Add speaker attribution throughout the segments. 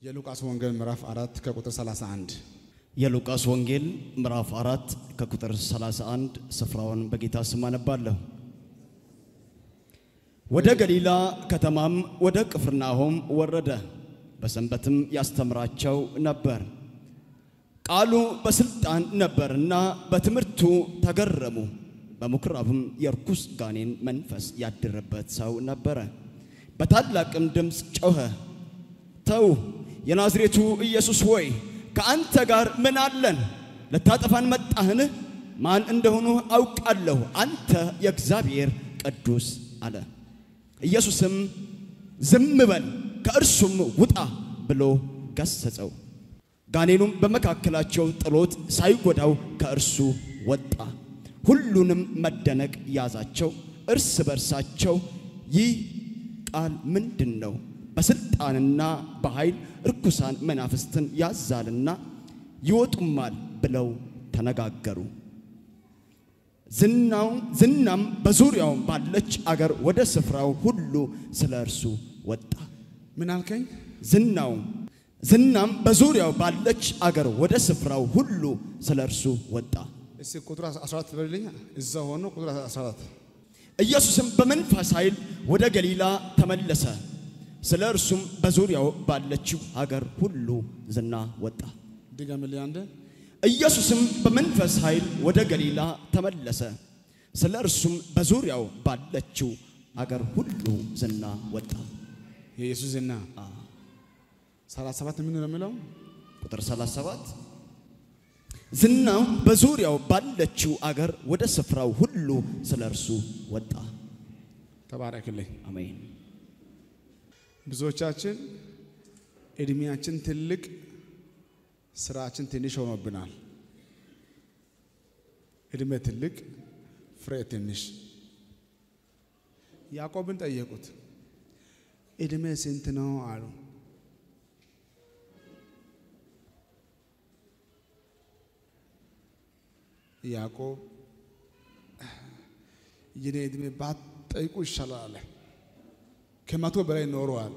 Speaker 1: የሉቃስ ወንጌል ምዕራፍ 4 ከቁጥር 31
Speaker 2: የሉቃስ ወንጌል ምዕራፍ 4 ከቁጥር 31 ስፍራውን በጌታ ስም አነባለሁ። ወደ ገሊላ ከተማም ወደ ቅፍርናሆም ወረደ፣ በሰንበትም ያስተምራቸው ነበር። ቃሉ በስልጣን ነበርና በትምህርቱ ተገረሙ። በምኩራብም የርኩስ ጋኔን መንፈስ ያደረበት ሰው ነበር። በታላቅም ድምፅ ጮኸ፣ ተው የናዝሬቱ ኢየሱስ ሆይ ከአንተ ጋር ምን አለን? ለታጠፋን መጣህን? ማን እንደሆኑ አውቃለሁ፣ አንተ የእግዚአብሔር ቅዱስ አለ። ኢየሱስም ዝም በል ከእርሱም ውጣ ብሎ ገሰጸው። ጋኔኑም በመካከላቸው ጥሎት ሳይጎዳው ከእርሱ ወጣ። ሁሉንም መደነቅ ያዛቸው፣ እርስ በርሳቸው ይህ ቃል ምንድነው? በስልጣንና በኃይል ርኩሳን መናፍስትን ያዛልና ይወጡማል ብለው ተነጋገሩ። ዝናም በዙሪያው ባለች አገር ወደ ስፍራው ሁሉ ስለ እርሱ ወጣ።
Speaker 1: ምን አልከኝ?
Speaker 2: ዝናም በዙሪያው ባለች አገር ወደ ስፍራው ሁሉ ስለ እርሱ ወጣ።
Speaker 1: እስቲ ቁጥር 14 በልልኝ። እዛ ሆኖ ቁጥር 14
Speaker 2: ኢየሱስም በመንፈስ ኃይል ወደ ገሊላ ተመለሰ፣ ስለ እርሱም በዙሪያው ባለችው ሀገር ሁሉ ዝና ወጣ።
Speaker 1: ድገምልኝ አንዴ።
Speaker 2: ኢየሱስም በመንፈስ ኃይል ወደ ገሊላ ተመለሰ፣ ስለ እርሱም በዙሪያው ባለችው ሀገር ሁሉ ዝና ወጣ።
Speaker 1: የኢየሱስ ዝና 37 ምን ነው የሚለው?
Speaker 2: ቁጥር 37 ዝናው በዙሪያው ባለችው አገር ወደ ስፍራው ሁሉ ስለ እርሱ ወጣ።
Speaker 1: ተባረክልኝ።
Speaker 2: አሜን።
Speaker 1: ብዙዎቻችን እድሜያችን ትልቅ ስራችን ትንሽ ሆኖብናል። እድሜ ትልቅ ፍሬ ትንሽ። ያዕቆብን ጠየቁት፣ እድሜ ስንት ነው አሉ። ያዕቆብ የኔ እድሜ ባትጠይቁ ይሻላል አለ። ከመቶ በላይ ኖሯል፣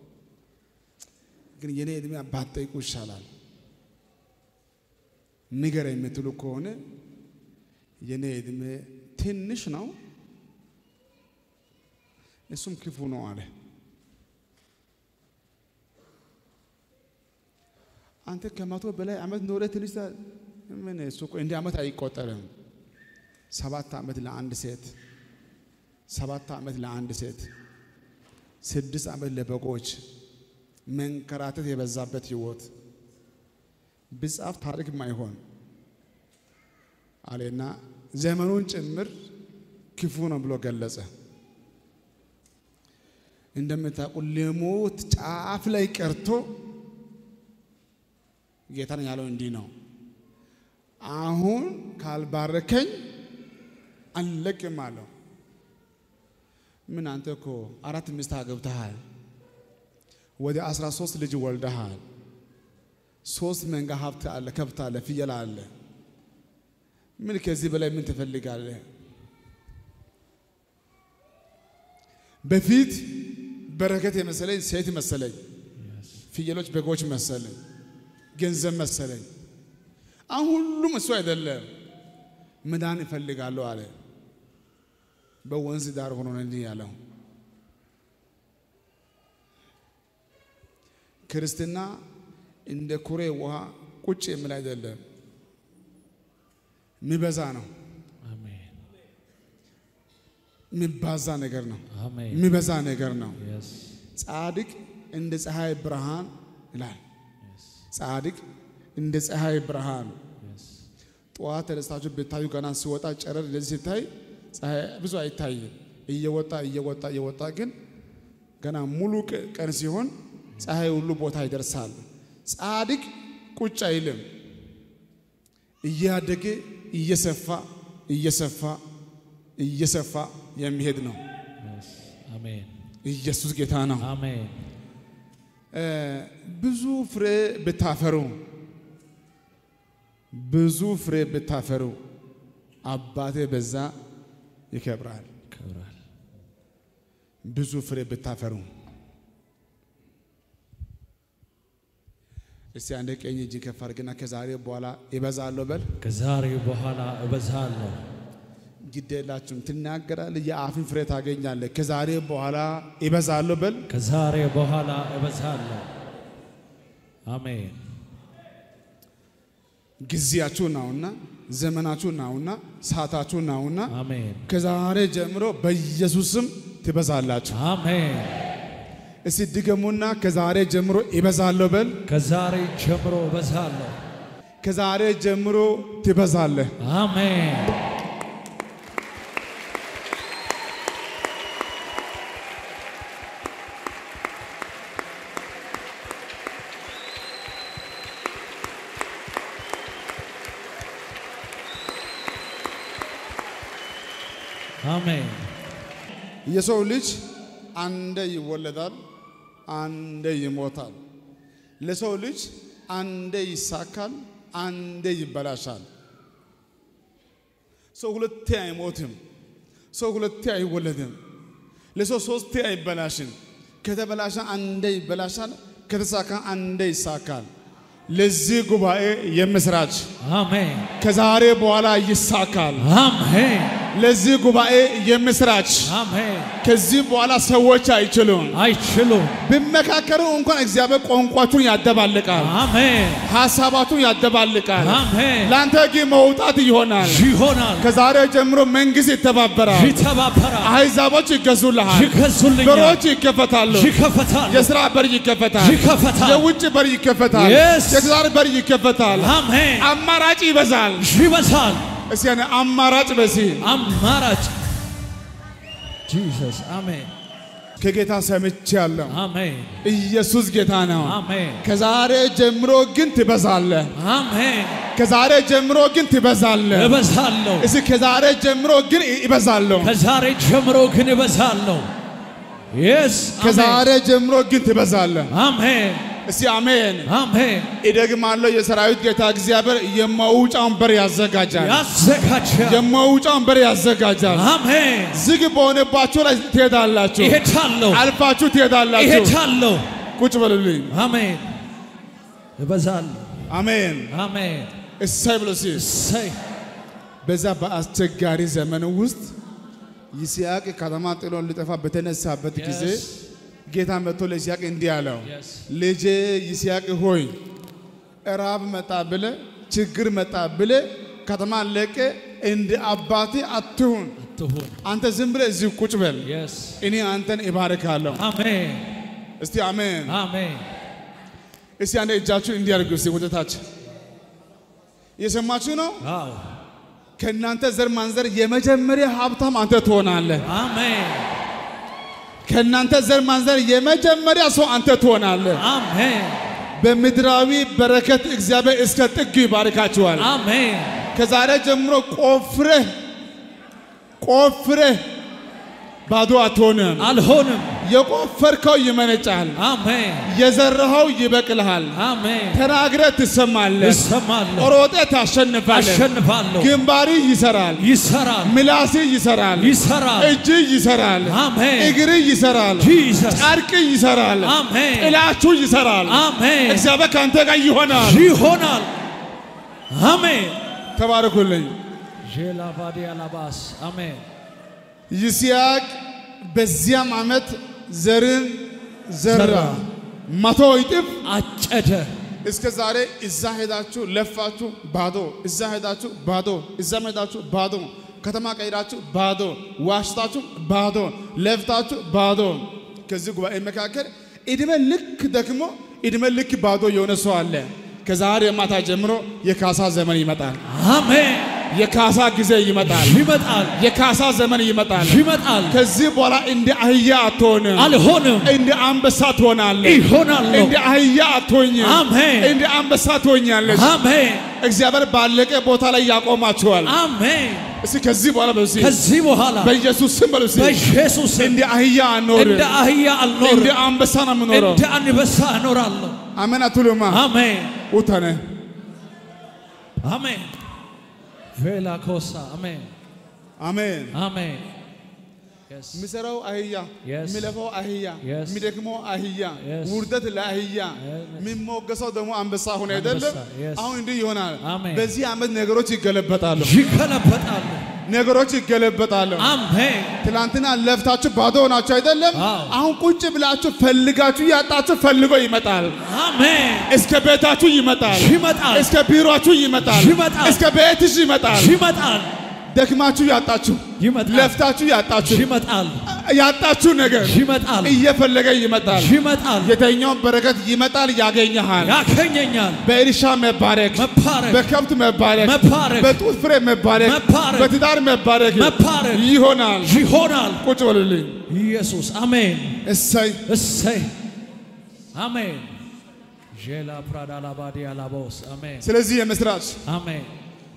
Speaker 1: ግን የኔ እድሜ ባትጠይቁ ይሻላል። ንገር የምትሉ ከሆነ የኔ እድሜ ትንሽ ነው፣ እሱም ክፉ ነው አለ። አንተ ከመቶ በላይ ዓመት ኖረ ትንሽ ምን እሱ እኮ እንደ ዓመት አይቆጠርም። 7 ዓመት ለአንድ ሴት፣ 7 ዓመት ለአንድ ሴት፣ 6 ዓመት ለበጎች መንከራተት የበዛበት ህይወት ብጻፍ ታሪክ ማይሆን አለና ዘመኑን ጭምር ክፉ ነው ብሎ ገለጸ። እንደምታውቁ ለሞት ጫፍ ላይ ቀርቶ ጌታን ያለው እንዲህ ነው፣ አሁን ካልባረከኝ አልለቅም አለው። ምን አንተ እኮ 4 ሚስት አግብተሃል፣ ወደ 13 ልጅ ወልደሃል፣ 3 መንጋ ሀብት አለ፣ ከብት አለ፣ ፍየል አለ። ምን ከዚህ በላይ ምን ትፈልጋለህ? በፊት በረከት የመሰለኝ ሴት መሰለኝ፣ ፍየሎች በጎች መሰለኝ፣ ገንዘብ መሰለኝ። አሁን ሁሉም እሱ አይደለም፣ መዳን ይፈልጋለሁ አለ። በወንዝ ዳር ሆኖ ነው እንዲህ ያለው። ክርስትና እንደ ኩሬ ውሃ ቁጭ የሚል አይደለም፣ የሚበዛ ነው። አሜን። የሚባዛ ነገር ነው። አሜን። የሚበዛ ነገር ነው። ጻድቅ እንደ ፀሐይ ብርሃን ይላል። ጻድቅ እንደ ፀሐይ ብርሃን። ጠዋት ተነስታችሁ ብታዩ ገና ሲወጣ ጨረር ለዚህ ሲታይ ፀሐይ ብዙ አይታይም። እየወጣ ግን ገና ሙሉ ቀን ሲሆን ፀሐይ ሁሉ ቦታ ይደርሳል። ጻድቅ ቁጭ አይልም፣ እያደገ እየሰፋ የሚሄድ ነው። አሜን። ኢየሱስ ጌታ ነው። አሜን። ብዙ ፍሬ ብታፈሩ አባቴ በዛ ይከብራል። ብዙ ፍሬ ብታፈሩ እስቲ አንዴ ቀኝ እጅ ከፍ አድርግና ከዛሬ በኋላ ይበዛለሁ በል
Speaker 3: ከዛሬ በኋላ እበዛለሁ
Speaker 1: ግዴላችሁም ትናገራለህ የአፍን ፍሬ ታገኛለህ ከዛሬ በኋላ ይበዛለሁ በል
Speaker 3: ከዛሬ በኋላ እበዛለሁ አሜን
Speaker 1: ጊዜያችሁ ነውና ዘመናችሁ ነውና ሰዓታችሁ ነውና
Speaker 3: አሜን
Speaker 1: ከዛሬ ጀምሮ በኢየሱስም ትበዛላችሁ
Speaker 3: አሜን
Speaker 1: እስቲ ድገሙና ከዛሬ ጀምሮ ይበዛለሁ በል
Speaker 3: ከዛሬ ጀምሮ እበዛለሁ
Speaker 1: ከዛሬ ጀምሮ ትበዛለህ
Speaker 3: አሜን አሜን
Speaker 1: የሰው ልጅ አንዴ ይወለዳል አንዴ ይሞታል ለሰው ልጅ አንዴ ይሳካል አንዴ ይበላሻል ሰው ሁለቴ አይሞትም ሰው ሁለቴ አይወለድም ለሰው ሶስቴ አይበላሽም ከተበላሸ አንዴ ይበላሻል ከተሳካ አንዴ ይሳካል ለዚህ ጉባኤ የምስራች
Speaker 3: አሜን
Speaker 1: ከዛሬ በኋላ ይሳካል
Speaker 3: አሜን
Speaker 1: ለዚህ ጉባኤ የምስራች
Speaker 3: አሜን
Speaker 1: ከዚህ በኋላ ሰዎች አይችሉም ቢመካከሩ እንኳን እግዚአብሔር ቋንቋችሁን ያደባልቃል
Speaker 3: አሜን
Speaker 1: ሐሳባችሁን ያደባልቃል
Speaker 3: አሜን
Speaker 1: ላንተ ግን መውጣት ይሆናል ከዛሬ ጀምሮ መንግስት ይተባበራል አሕዛቦች ይገዙልሃል በሮች ይከፈታሉ የሥራ በር ይከፈታል የውጭ በር ይከፈታል የትዳር በር ይከፈታል
Speaker 3: አሜን
Speaker 1: አማራጭ ይበዛል እስቲ ያኔ አማራጭ በሲ
Speaker 3: አማራጭ Jesus አሜን
Speaker 1: ከጌታ ሰምቻለሁ
Speaker 3: አሜን
Speaker 1: ኢየሱስ ጌታ ነው
Speaker 3: አሜን
Speaker 1: ከዛሬ ጀምሮ ግን ትበዛለህ
Speaker 3: አሜን
Speaker 1: ከዛሬ ጀምሮ ግን ትበዛለህ
Speaker 3: እበዛለሁ
Speaker 1: እስቲ ከዛሬ ጀምሮ ግን ይበዛለሁ
Speaker 3: ከዛሬ ጀምሮ ግን እበዛለሁ yes
Speaker 1: ከዛሬ ጀምሮ ግን ትበዛለህ
Speaker 3: አሜን
Speaker 1: እስቲ አሜን
Speaker 3: አሜን
Speaker 1: ይደግማለሁ የሰራዊት ጌታ እግዚአብሔር የማውጫውን በር ያዘጋጃል የማውጫውን በር ያዘጋጃል
Speaker 3: አሜን
Speaker 1: ዝግ በሆነባችሁ ላይ ትሄዳላችሁ
Speaker 3: እሄዳለሁ
Speaker 1: አልፋችሁ ትሄዳላችሁ
Speaker 3: እሄዳለሁ
Speaker 1: ቁጭ በሉልኝ
Speaker 3: አሜን እበዛለሁ
Speaker 1: አሜን
Speaker 3: አሜን
Speaker 1: እሰይ ብሎ
Speaker 3: እሰይ
Speaker 1: በዛ በአስቸጋሪ ዘመን ውስጥ ይስሐቅ ከተማ ጥሎ ሊጠፋ በተነሳበት ጊዜ ጌታ መጥቶ ለይስሐቅ እንዲህ አለው ልጄ ይስሐቅ ሆይ እራብ መጣ ብለ ችግር መጣ ብለ ከተማ ለቀ እንደ አባቴ አትሁን አንተ ዝም ብለ እዚህ ቁጭ በል እኔ አንተን እባርካለሁ
Speaker 3: አሜን
Speaker 1: እስቲ አሜን
Speaker 3: አሜን
Speaker 1: እስቲ አንዴ እጃችሁን እንዲያርጉ እስቲ ወደታች የሰማችሁ ነው
Speaker 3: አዎ
Speaker 1: ከናንተ ዘር ማንዘር የመጀመሪያ ሀብታም አንተ ትሆናለህ
Speaker 3: አሜን
Speaker 1: ከናንተ ዘር ማንዘር የመጀመሪያ ሰው አንተ ትሆናለህ
Speaker 3: አሜን
Speaker 1: በምድራዊ በረከት እግዚአብሔር እስከ ጥግ ይባርካችኋል
Speaker 3: አሜን
Speaker 1: ከዛሬ ጀምሮ ቆፍረህ ባዶ አትሆንም
Speaker 3: አልሆንም
Speaker 1: የቆፈርከው ይመነጫል
Speaker 3: አሜን
Speaker 1: የዘራኸው ይበቅልሃል
Speaker 3: አሜን
Speaker 1: ተናግረህ ትሰማለህ ሮጠህ ታሸንፋለህ ግንባሪ ይሰራል ምላስ ይሰራል እጅ ይሰራል እግር ይሰራል ጫርቅ ይሰራል ጥላችሁ ይሰራል እግዚአብሔር ካንተ ጋር ይሆናል
Speaker 3: አሜን
Speaker 1: ተባረኩልኝ
Speaker 3: ጄላቫዲያ ላባስ አሜን
Speaker 1: ይስሐቅ በዚያም ዓመት ዘርን ዘራ 100 እጥፍ አጨደ እስከ ዛሬ እዛ ሄዳችሁ ለፋችሁ ባዶ እዛ ሄዳችሁ ባዶ እዛ ሄዳችሁ ባዶ ከተማ ቀይራችሁ ባዶ ዋሽታችሁ ባዶ ለፍታችሁ ባዶ ከዚህ ጉባኤ መካከል እድሜ ልክ ደግሞ እድሜ ልክ ባዶ የሆነ ሰው አለ ከዛሬ ማታ ጀምሮ የካሳ ዘመን ይመጣል አሜን የካሳ ጊዜ ይመጣል የካሳ ዘመን ይመጣል ከዚህ በኋላ እንደ አህያ አትሆንም አልሆንም እንደ አንበሳ ትሆናለህ እንደ አህያ አትሆኝም አሜን እንደ አንበሳ ትሆኛለሽ አሜን እግዚአብሔር ባለቀ ቦታ ላይ ያቆማችኋል አሜን እስኪ ከዚህ በኋላ በኢየሱስ ስም በሉሲ በኢየሱስ እንደ አህያ አልኖርም እንደ አንበሳ ነው የምኖረው እንደ አንበሳ እኖራለሁ አሜን አትሉማ አሜን ውተነ አሜን ቬላ ኮሳ አሜን አሜን አሜን ምሰራው አህያ ምለፈው አህያ ምደክመው አህያ
Speaker 3: Yes.
Speaker 1: ውርደት ለአህያ ምሞገሰው ደግሞ አንበሳ ሆነ አይደለም
Speaker 3: Yes.
Speaker 1: አሁን እንዲህ ይሆናል
Speaker 3: Amen.
Speaker 1: በዚህ ዓመት ነገሮች ይገለበጣሉ
Speaker 3: ይገለበጣሉ
Speaker 1: ነገሮች ይገለበጣሉ
Speaker 3: አሜን
Speaker 1: ትላንትና ለፍታችሁ ባዶ ሆናችሁ አይደለም
Speaker 3: አዎ።
Speaker 1: አሁን ቁጭ ብላችሁ ፈልጋችሁ ያጣችሁ ፈልጎ ይመጣል
Speaker 3: አሜን
Speaker 1: እስከ ቤታችሁ ይመጣል
Speaker 3: ይመጣል
Speaker 1: እስከ ቢሮአችሁ ይመጣል
Speaker 3: ይመጣል
Speaker 1: እስከ ቤትሽ ይመጣል
Speaker 3: ይመጣል
Speaker 1: ደክማችሁ ያጣችሁ
Speaker 3: ይመጣል
Speaker 1: ለፍታችሁ ያጣችሁ
Speaker 3: ይመጣል
Speaker 1: ያጣችሁ ነገር
Speaker 3: ይመጣል
Speaker 1: እየፈለገ ይመጣል
Speaker 3: ይመጣል
Speaker 1: የተኛው በረከት ይመጣል ያገኘሃል
Speaker 3: ያከኘኛል
Speaker 1: በእርሻ መባረክ
Speaker 3: መባረክ
Speaker 1: በከብት መባረክ
Speaker 3: መባረክ
Speaker 1: በጡት ፍሬ መባረክ
Speaker 3: መባረክ
Speaker 1: በትዳር መባረክ
Speaker 3: መባረክ
Speaker 1: ይሆናል
Speaker 3: ይሆናል
Speaker 1: ቁጭ በሉልኝ
Speaker 3: ኢየሱስ አሜን
Speaker 1: እሰይ
Speaker 3: እሰይ አሜን ጄላ ፕራዳ ላባዲያ ላቦስ አሜን
Speaker 1: ስለዚህ የምስራች
Speaker 3: አሜን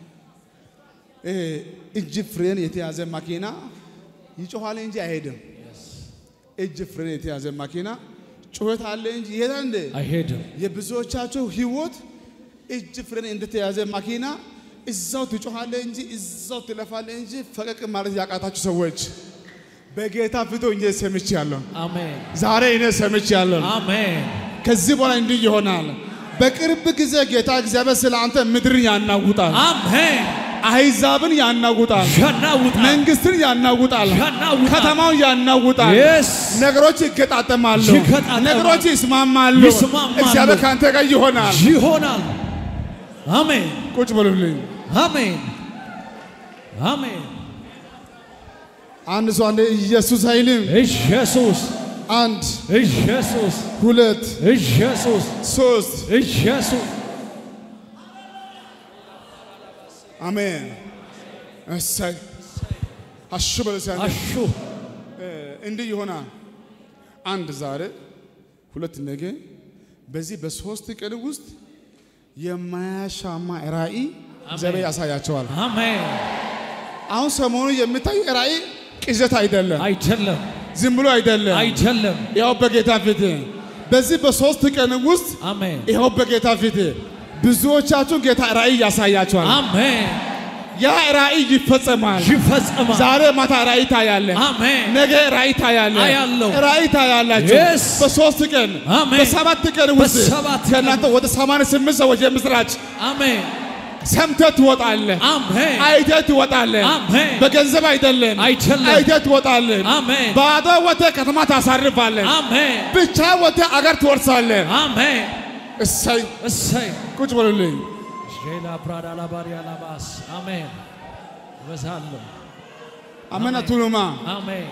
Speaker 1: እጅ ፍሬን የተያዘ ማኪና ይጮሃል እንጂ አይሄድም እጅ ፍሬን የተያዘ ማኪና ጩኸት አለ እንጂ ይሄዳል እንዴ
Speaker 3: አይሄድም
Speaker 1: የብዙዎቻችሁ ህይወት እጅ ፍሬን እንደተያዘ ማኪና እዛው ትጮሃል እንጂ እዛው ትለፋል እንጂ ፈቀቅ ማለት ያቃታችሁ ሰዎች በጌታ ፊት ሆኜ ሰምቻለሁ
Speaker 3: አሜን
Speaker 1: ዛሬ እኔ ሰምቻለሁ
Speaker 3: አሜን
Speaker 1: ከዚህ በኋላ እንዲህ ይሆናል በቅርብ ጊዜ ጌታ እግዚአብሔር ስለአንተ ምድርን ያናውጣል
Speaker 3: አሜን
Speaker 1: አሕዛብን ያናውጣል
Speaker 3: ያናውጣል
Speaker 1: መንግስትን ያናውጣል
Speaker 3: ያናውጣል
Speaker 1: ከተማውን ያናውጣል
Speaker 3: Yes.
Speaker 1: ነገሮች ይገጣጠማሉ ነገሮች ይስማማሉ
Speaker 3: ይስማማሉ።
Speaker 1: እግዚአብሔር ካንተ ጋር ይሆናል
Speaker 3: ይሆናል አሜን
Speaker 1: ቁጭ በሉልኝ
Speaker 3: አሜን አሜን
Speaker 1: አንድ ሰው አንዴ ኢየሱስ አይልም
Speaker 3: ኢየሱስ
Speaker 1: አንድ
Speaker 3: ኢየሱስ
Speaker 1: ሁለት
Speaker 3: ኢየሱስ
Speaker 1: ሶስት
Speaker 3: ኢየሱስ
Speaker 1: አሜን እሰይ አሹ በለሳለ
Speaker 3: አሹ
Speaker 1: እንዲህ ይሆናል አንድ ዛሬ ሁለት ነገ በዚህ በሶስት ቀን ውስጥ የማያሻማ ራእይ እግዚአብሔር ያሳያቸዋል
Speaker 3: አሜን
Speaker 1: አሁን ሰሞኑ የምታይ ራእይ ቅዠት አይደለም
Speaker 3: አይደለም
Speaker 1: ዝም ብሎ አይደለም
Speaker 3: አይደለም
Speaker 1: ያው በጌታ ፊት በዚህ በሶስት ቀን ውስጥ
Speaker 3: አሜን
Speaker 1: ያው በጌታ ፊት ብዙዎቻችሁ ጌታ ራእይ ያሳያቸዋል
Speaker 3: አሜን
Speaker 1: ያ ራእይ ይፈጸማል ዛሬ ማታ ራእይ ታያለ
Speaker 3: አሜን
Speaker 1: ነገ ራእይ ታያለ
Speaker 3: አያለው
Speaker 1: ራእይ ታያላችሁ በሶስት ቀን በሰባት ቀን ውስጥ ከናንተ ወደ 88 ሰዎች የምስራች
Speaker 3: አሜን
Speaker 1: ሰምተህ ትወጣለህ
Speaker 3: አሜን
Speaker 1: አይተህ ትወጣለህ
Speaker 3: አሜን
Speaker 1: በገንዘብ አይደለም አይተህ ትወጣለህ
Speaker 3: አሜን
Speaker 1: ባዶ ወጥተህ ከተማ ታሳርፋለህ
Speaker 3: አሜን
Speaker 1: ብቻ ወጥተህ አገር ትወርሳለህ
Speaker 3: አሜን
Speaker 1: እሰይ
Speaker 3: እሰይ
Speaker 1: ቁጭ በሉልኝ
Speaker 3: ጄላ ፕራዳ ላባሪያ ላባስ አሜን በዛለው
Speaker 1: አሜን አቱሉማ
Speaker 3: አሜን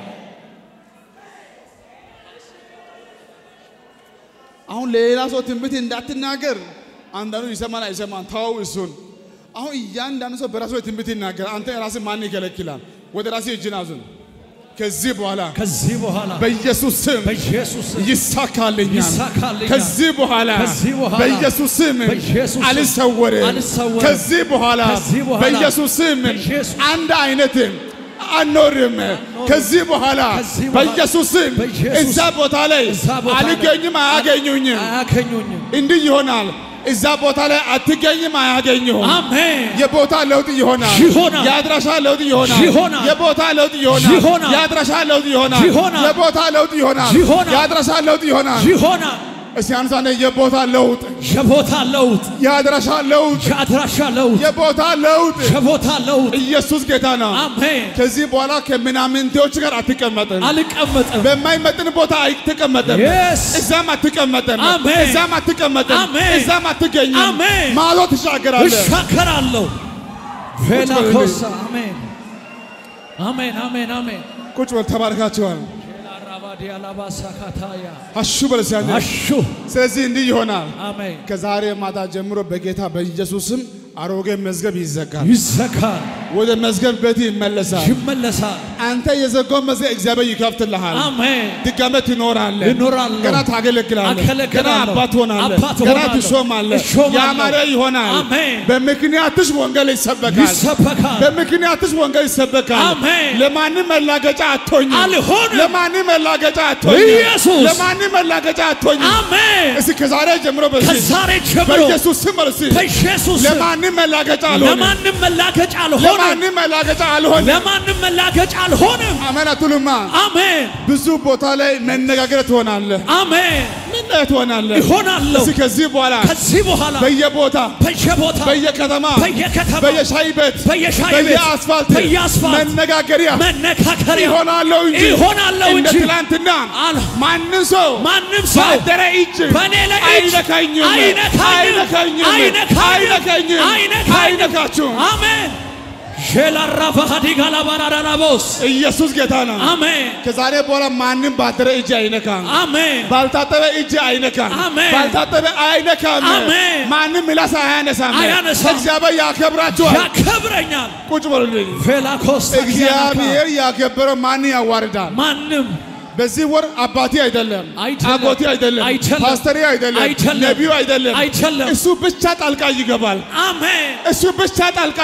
Speaker 1: አሁን ሌላ ሰው ትንቢት እንዳትናገር አንዳንዱ ይሰማል አይሰማም ታው እሱን አሁን እያንዳንዱ ሰው በራሱ ትንቢት ይናገር አንተ ራስህ ማን ይከለክላል ወደ ራስህ እጅን አዙን ከዚህ በኋላ በኢየሱስ ስም ይሳካልኛል ከዚህ በኋላ በኢየሱስ ስም አልሰወርም ከዚህ በኋላ በኢየሱስ ስም አንድ አይነት አኖርም ከዚህ በኋላ በኢየሱስ ስም እዛ ቦታ ላይ አልገኝም አያገኙኝም እንዲህ ይሆናል እዛ ቦታ ላይ አትገኝም አያገኙም አሜን የቦታ ለውጥ ይሆናል ያድራሻ ለውጥ ይሆናል የቦታ ለውጥ ይሆናል ያድራሻ ለውጥ ይሆናል የቦታ ለውጥ ይሆናል ያድራሻ ለውጥ ይሆናል እስቲ አንሳኔ የቦታ ለውጥ ያድራሻ ለውጥ የቦታ ለውጥ ኢየሱስ ጌታ ነው አሜን ከዚህ በኋላ ከምናምንቴዎች ጋር አትቀመጥም በማይመጥን ቦታ አትቀመጥም እዛም አትቀመጥም እዛም አትቀመጥም እዛም አትገኝም ማዶ ትሻገራለህ
Speaker 3: ቬላኮሳ አሜን አሜን አሜን አሜን
Speaker 1: ቁጭ በል ተባርካችኋል አሹ በለሳለ
Speaker 3: አሹ
Speaker 1: ስለዚህ እንዲህ ይሆናል
Speaker 3: አሜን
Speaker 1: ከዛሬ ማታ ጀምሮ በጌታ በኢየሱስ ስም አሮጌ መዝገብ ይዘጋል ወደ መዝገብ ቤት ይመለሳል አንተ የዘጋው መዝገብ እግዚአብሔር ይከፍትልሃል አሜን ድጋሜ ትኖራለህ ገና ታገለግላለህ ገና አባት ሆናለህ ገና ትሾማለህ ያማረ ይሆናል በምክንያትሽ ወንጌል ይሰበካል በምክንያትሽ ወንጌል ይሰበካል ለማንም መላገጫ አትሆኝም ለማንም መላገጫ አትሆኝም ለማንም መላገጫ አትሆኝም አሜን እስኪ ከዛሬ ጀምሮ በኢየሱስ ስም ለማንም መላገጫ አልሆንም ለማንም መላገጫ አልሆንም
Speaker 3: ለማንም መላገጫ አልሆንም
Speaker 1: አሜን አትሉማ
Speaker 3: አሜን
Speaker 1: ብዙ ቦታ ላይ መነጋገር ትሆናለህ
Speaker 3: አሜን
Speaker 1: ምን ትሆናለህ
Speaker 3: ይሆናለሁ
Speaker 1: ከዚህ በኋላ በየቦታ በየከተማ በየሻይ ቤት በየአስፋልት መነጋገሪያ ይሆናለሁ እንጂ ትላንትና ማንም ሰው ባደረ እጅ በኔ ላይ አይነካችሁ
Speaker 3: አሜን ሸላራፋ ዲጋላ ባራራቦስ
Speaker 1: ኢየሱስ ጌታ ነው
Speaker 3: አሜን
Speaker 1: ከዛሬ በኋላ ማንም ባደረ እጅ አይነካም
Speaker 3: አሜን
Speaker 1: ባልታጠበ እጅ አይነካም ባልታጠበ አይነካም ማንም ምላስ አያነሳም እግዚአብሔር ያከብረኛል ቁጭ በሉልኝ
Speaker 3: ፌላኮስ
Speaker 1: እግዚአብሔር ያከበረው ማን ያዋርዳል
Speaker 3: ማንም
Speaker 1: በዚህ ወር አባቴ አይደለም አጎቴ አይደለም ፓስተር አይደለም ነቢዩ አይደለም እሱ ብቻ ጣልቃ ይገባል
Speaker 3: አሜን
Speaker 1: እሱ ብቻ ጣልቃ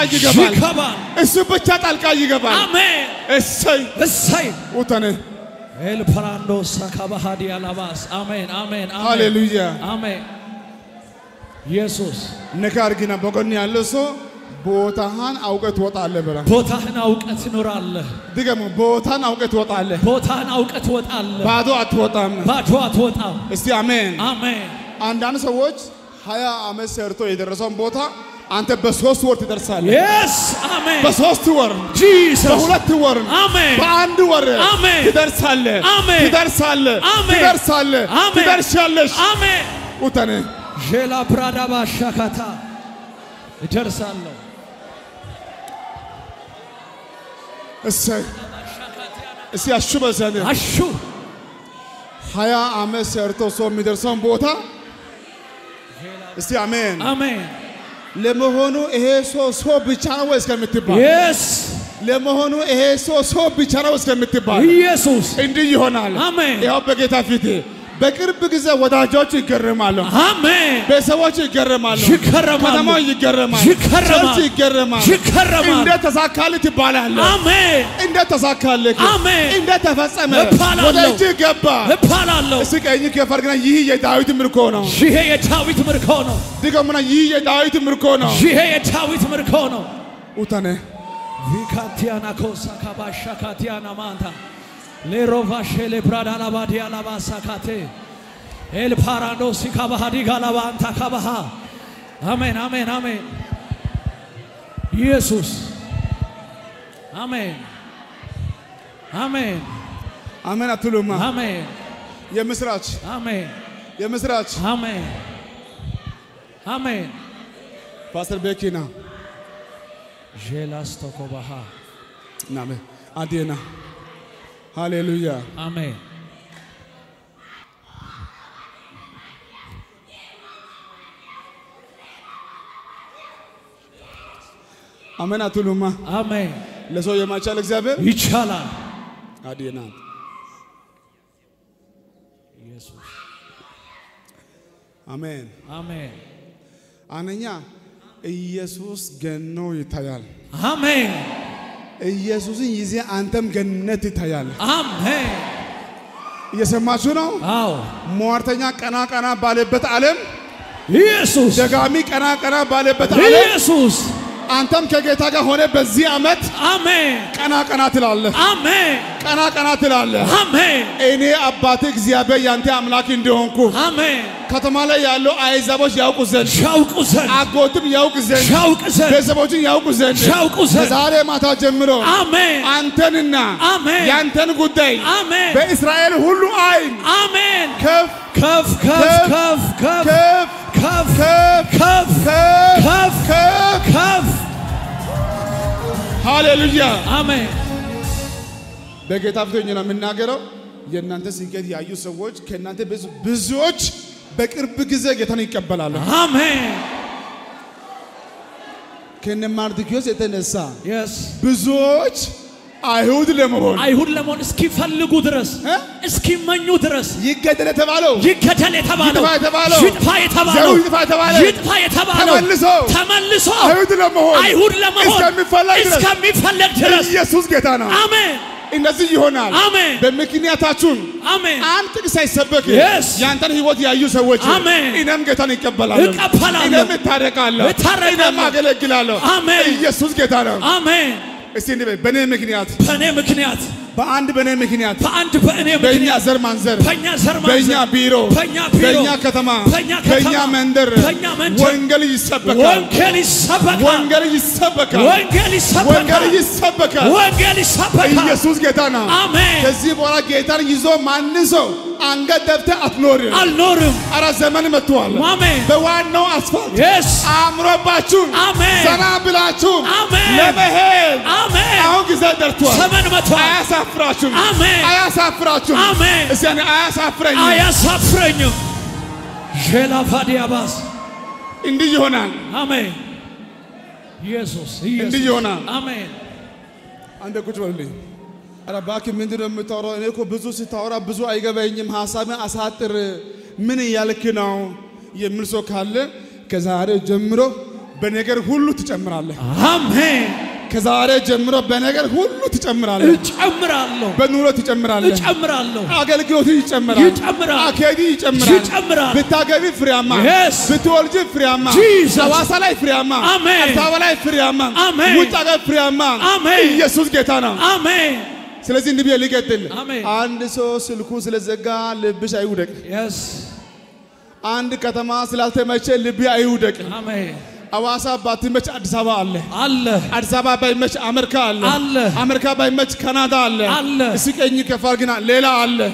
Speaker 1: ይገባል
Speaker 3: አሜን እሰይ
Speaker 1: ውተነ
Speaker 3: ኤል ፕራንዶ ሳካባሃዲ አላባስ አሜን
Speaker 1: ሃሌሉያ
Speaker 3: አሜን ኢየሱስ
Speaker 1: ነካር ግን በጎን ያለው ሰው ቦታህን አውቀህ ትወጣለህ ብላ
Speaker 3: ቦታህን አውቀህ ትኖራለህ
Speaker 1: ድገሙ ቦታህን አውቀህ ትወጣለህ ባዶ አትወጣም እስቲ አሜን አንዳንድ ሰዎች 20 ዓመት ሰርቶ የደረሰውን ቦታ አንተ በ3 ወር ትደርሳለህ
Speaker 3: yes አሜን
Speaker 1: በ3 ወር
Speaker 3: Jesus
Speaker 1: በ2 ወር
Speaker 3: አሜን
Speaker 1: በ1 ወር ትደርሳለህ ትደርሻለሽ
Speaker 3: አሜን
Speaker 1: ውተነ
Speaker 3: ጄላ ፕራዳ ባሻካታ እደርሳለሁ
Speaker 1: እስቲ አሹ በዘነ 20 ዓመት ሰርቶ ሰው የሚደርሰውን ቦታ እስቲ አሜን ለመሆኑ ይሄ ሰው ብቻ ነው ወይስ ከምትባል
Speaker 3: yes
Speaker 1: ለመሆኑ ይሄ ሰው ብቻ ነው ወይስ ከምትባል
Speaker 3: ኢየሱስ
Speaker 1: እንዲህ ይሆናል ያው በጌታ ፊት በቅርብ ጊዜ ወዳጆች ይገረማሉ አሜን በሰዎች ይገረማሉ ከተማው ይገረማል ቸርች ይገረማል እንደ ተሳካለ ይባላል አሜን እንደ ተሳካለ እንደ ተፈጸመ ወደ እጅ ገባ እባላለሁ እስኪ ቀኝ ከፈርግና ይህ የዳዊት ምርኮ ነው ድገሙና ይህ የዳዊት ምርኮ ነው ኡታነ
Speaker 3: ቪካቲያና ኮሳ ካባሻ ካቲያና ማንታ ሌሮቫ ሼሌ ብራዳና ባዲያና ባሳካቴ ኤል ፓራዶሲ ካባሃዲ ጋላባንታ ካባሃ አሜን ኢየሱስ አሜን
Speaker 1: አትሉማ
Speaker 3: አሜን
Speaker 1: የምስራች
Speaker 3: አሜን
Speaker 1: ፓስተር ቤኪና
Speaker 3: ጄላስ ተኮባሃ
Speaker 1: ናሜ አዲና ሃሌሉያ
Speaker 3: አሜን
Speaker 1: አሜን አትሉማ
Speaker 3: አሜን
Speaker 1: ለሰው የማይቻል እግዚአብሔር
Speaker 3: ይቻላል
Speaker 1: አዲና
Speaker 3: ኢየሱስ
Speaker 1: አሜን አንኛ ኢየሱስ ገኖ ይታያል
Speaker 3: አሜን
Speaker 1: ኢየሱስን ይዜ አንተም ገነት ይታያል
Speaker 3: አሜን
Speaker 1: እየሰማችሁ ነው
Speaker 3: አዎ
Speaker 1: ሟርተኛ ቀና ባለበት ዓለም
Speaker 3: ኢየሱስ
Speaker 1: ደጋሚ ቀና ባለበት ዓለም
Speaker 3: ኢየሱስ
Speaker 1: አንተም ከጌታ ጋር ሆነ በዚህ ዓመት
Speaker 3: አሜን
Speaker 1: ቀና ትላለህ
Speaker 3: አሜን
Speaker 1: ቀና ትላለህ አሜን እኔ አባቴ እግዚአብሔር ያንተ አምላክ እንደሆንኩ አሜን ከተማ ላይ ያለው አይዛቦች ያውቁ ዘንድ አጎትም ያውቁ ዘንድ ቤተሰቦችን ያውቁ ዘንድ ዛሬ ማታ ጀምሮ አሜን አንተንና ያንተን ጉዳይ በእስራኤል ሁሉ አይን አሜን ከፍ ሃሌሉያ
Speaker 3: አሜን
Speaker 1: በጌታ ፊት ነው የምናገረው የእናንተ ስንቀት ያዩ ሰዎች ከእናንተ ብዙዎች በቅርብ ጊዜ ጌታን ይቀበላሉ
Speaker 3: አሜን
Speaker 1: ከነማርዲኪዮስ የተነሳ ብዙዎች አይሁድ ለመሆን
Speaker 3: እስኪፈልጉ ድረስ እስኪመኙ ድረስ
Speaker 1: ይገደል የተባለው
Speaker 3: ይጥፋ የተባለው ተመልሶ
Speaker 1: አይሁድ ለመሆን
Speaker 3: እስከሚፈለግ ድረስ
Speaker 1: ኢየሱስ ጌታ ነው
Speaker 3: አሜን
Speaker 1: እንደዚህ ይሆናል
Speaker 3: አሜን
Speaker 1: በምክንያታችሁ
Speaker 3: አሜን
Speaker 1: አንድ ጥቅስ ሳይሰበክ
Speaker 3: Yes
Speaker 1: ያንተን ህይወት ያዩ ሰዎች
Speaker 3: አሜን
Speaker 1: እኔም ጌታን ይቀበላሉ እኔም እታረቃለሁ እኔም አገለግላለሁ
Speaker 3: አሜን
Speaker 1: ኢየሱስ ጌታ ነው
Speaker 3: አሜን
Speaker 1: እስቲ በኔ ምክንያት በአንድ በኔ ምክንያት በእኛ ዘር ማንዘር በእኛ ቢሮ በእኛ ከተማ በእኛ መንደር ወንጌል ይሰበካል ኢየሱስ ጌታ ነው ከዚህ በኋላ ጌታን ይዞ ማን ሰው አንገት ደፍተህ አልኖርም አራ ዘመን መጥቷል በዋናው አስፋልት አምሮባችሁ ዘና ብላችሁ ለመሄድ አሁን ጊዜ ደርሷል ዘመን መጥቷል አያሳፍራችሁም እስቲ እኔ አያሳፍረኝም
Speaker 3: ጀላፋዲያባስ
Speaker 1: እንዲህ ይሆናል
Speaker 3: አሜን ኢየሱስ
Speaker 1: እንዲህ ይሆናል
Speaker 3: አሜን
Speaker 1: አንተ ቁጭ በልልኝ አረ እባክህ ምንድነው የምታወራው እኔ እኮ ብዙ ስታወራ ብዙ አይገባኝም ሐሳብን አሳጥር ምን ያልክ ነው የሚል ሰው ካለ ከዛሬ ጀምሮ በነገር ሁሉ ትጨምራለህ አሜን ከዛሬ ጀምሮ በነገር ሁሉ ትጨምራለህ እጨምራለሁ በኑሮ ትጨምራለህ እጨምራለሁ አገልግሎት ይጨምራል አኬዲ ይጨምራል ብታገቢ ፍሬያማ ብትወልጂ ፍሬያማ ሰዋሳ ላይ ፍሬያማ አልታባ ላይ ፍሬያማ ውጭ አገር ፍሬያማ ኢየሱስ ጌታ ነው አሜን ስለዚህ እንዲህ ሊቀጥል አንድ ሰው ስልኩ ስለዘጋ ልብሽ አይውደቅ አንድ ከተማ ስላልተመቸ ልብ አይውደቅ አሜን አዋሳ ባትመች አዲስ አበባ አለ አዲስ አበባ ባይመች አሜሪካ አለ አሜሪካ ባይመች ካናዳ አለ እስቀኝ ከፋርግና ሌላ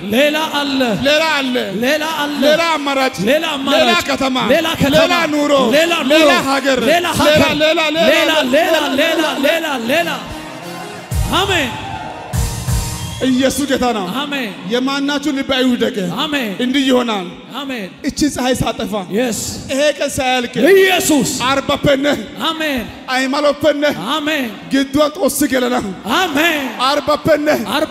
Speaker 1: አማራጭ ሌላ ከተማ ሌላ ኑሮ ሌላ ሀገር ሌላ አሜን ኢየሱስ ጌታ ነው አሜን የማናችሁ ልብ አይውደቅ አሜን እንዲህ ይሆናል አሜን እቺ ፀሐይ ሳጠፋ ይሄ ቀን ሳያልቅ ኢየሱስ አርባፈነ አሜን አይማሎፈነ አሜን ግዷን ጦስ ገለና አሜን አርባፈነ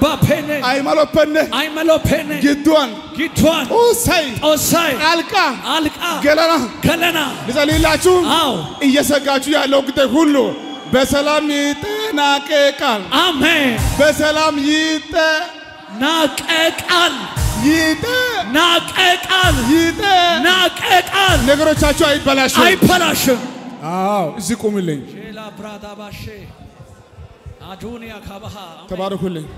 Speaker 1: አይማሎፈነ ግዷን ጦሳይ አልቃ ገለና ለዛሊላችሁ አው እየሰጋችሁ ያለው ግዴ ሁሉ በሰላም ይጠናቀቃል አሜን በሰላም ይጠናቀቃል ነገሮቻችሁ አይበላሽም አዎ እዚህ ቆምልኝ ሼላ ብራዳ ባሼ አዱንያ ካባሃ ተባረኩልኝ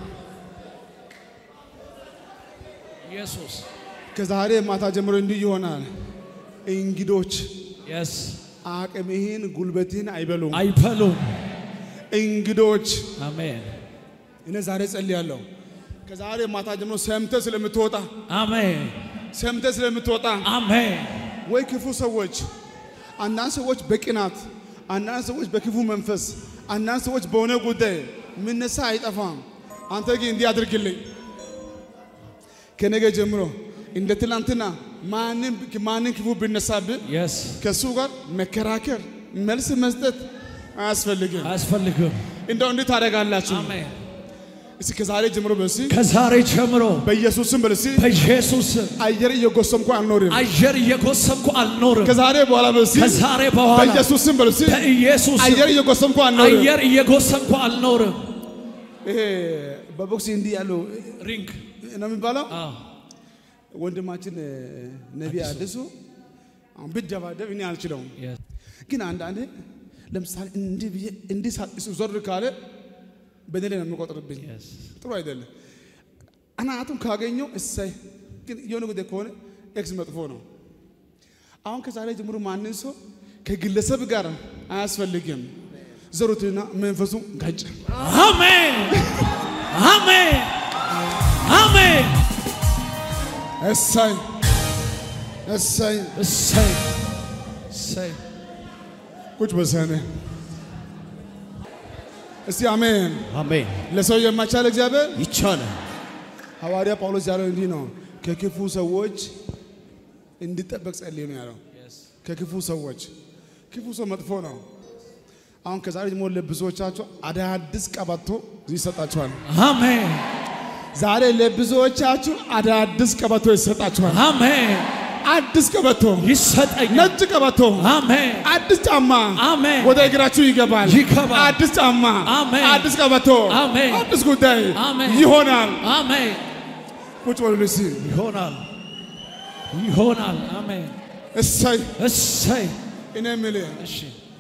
Speaker 1: ኢየሱስ ከዛሬ ማታ ጀምሮ እንዲህ ይሆናል እንግዶች አቅምህን ጉልበትህን አይበሉም እንግዶች አሜን እኔ ዛሬ ጸልያለሁ ከዛሬ ማታ ጀምሮ ሰምተህ ስለምትወጣ አሜን ወይ ክፉ ሰዎች አንዳንድ ሰዎች በቅናት አንዳንድ ሰዎች በክፉ መንፈስ አንዳንድ ሰዎች በሆነ ጉዳይ ምንነሳ አይጠፋም አንተ ግን እንዲያድርግልኝ ከነገ ጀምሮ እንደ ትላንትና ማንን ክፉ ቢነሳብህ ከሱ ጋር መከራከር መልስ መስጠት አያስፈልግም እንደው እንዴት ታደርጋላችሁ አሜን እስኪ ከዛሬ ጀምሮ በኢየሱስም በልሲ አየር እየጎሰምኩ አልኖርም ከዛሬ በኋላ በኢየሱስም በልሲ አየር እየጎሰምኩ አልኖርም ይሄ በቦክስ እንዲህ ያለው ሪንግ ነው የሚባለው ወንድማችን ነቢይ አዲሱ አሁን ብደባደብ እኔ አልችለውም ግን አንዳንዴ ለምሳሌ እንዲህ ዞር ካለ በደለ ነው የሚቆጥርብኝ ጥሩ አይደለም አናቱን ካገኘው እሰይ ግን የሆነ ጉዳይ ከሆነ ኤክስ መጥፎ ነው አሁን ከዛሬ ጀምሮ ማንን ሰው ከግለሰብ ጋር አያስፈልግም ዘሩትና መንፈሱ ጋጭ አሜን እሰይ ቁጭ በሰነ እስቲ አሜን ለሰው የማይቻል እግዚአብሔር ይቻላል ሐዋርያ ጳውሎስ ያለው እንዲህ ነው ከክፉ ሰዎች እንዲጠበቅ ጸልዩ ነው ያለው ከክፉ ሰዎች ክፉ ሰው መጥፎ ነው አሁን ከዛሬ ጀምሮ ለብዙዎቻችሁ አዳዲስ ቀበቶ ይሰጣችኋል አሜን ዛሬ ለብዙዎቻችሁ አዳዲስ ቀበቶ ይሰጣችኋል አሜን አዲስ ቀበቶ
Speaker 3: ይሰጠኛል
Speaker 1: ነጭ ቀበቶ
Speaker 3: አሜን
Speaker 1: አዲስ ጫማ
Speaker 3: አሜን
Speaker 1: ወደ እግራችሁ ይገባል አዲስ ጫማ
Speaker 3: አሜን
Speaker 1: አዲስ ቀበቶ
Speaker 3: አሜን
Speaker 1: አዲስ ጉዳይ
Speaker 3: አሜን
Speaker 1: ይሆናል
Speaker 3: አሜን
Speaker 1: ቁጭ በሉልኝ
Speaker 3: ይሆናል አሜን እሰይ
Speaker 1: እኔ የምልህ
Speaker 3: እሺ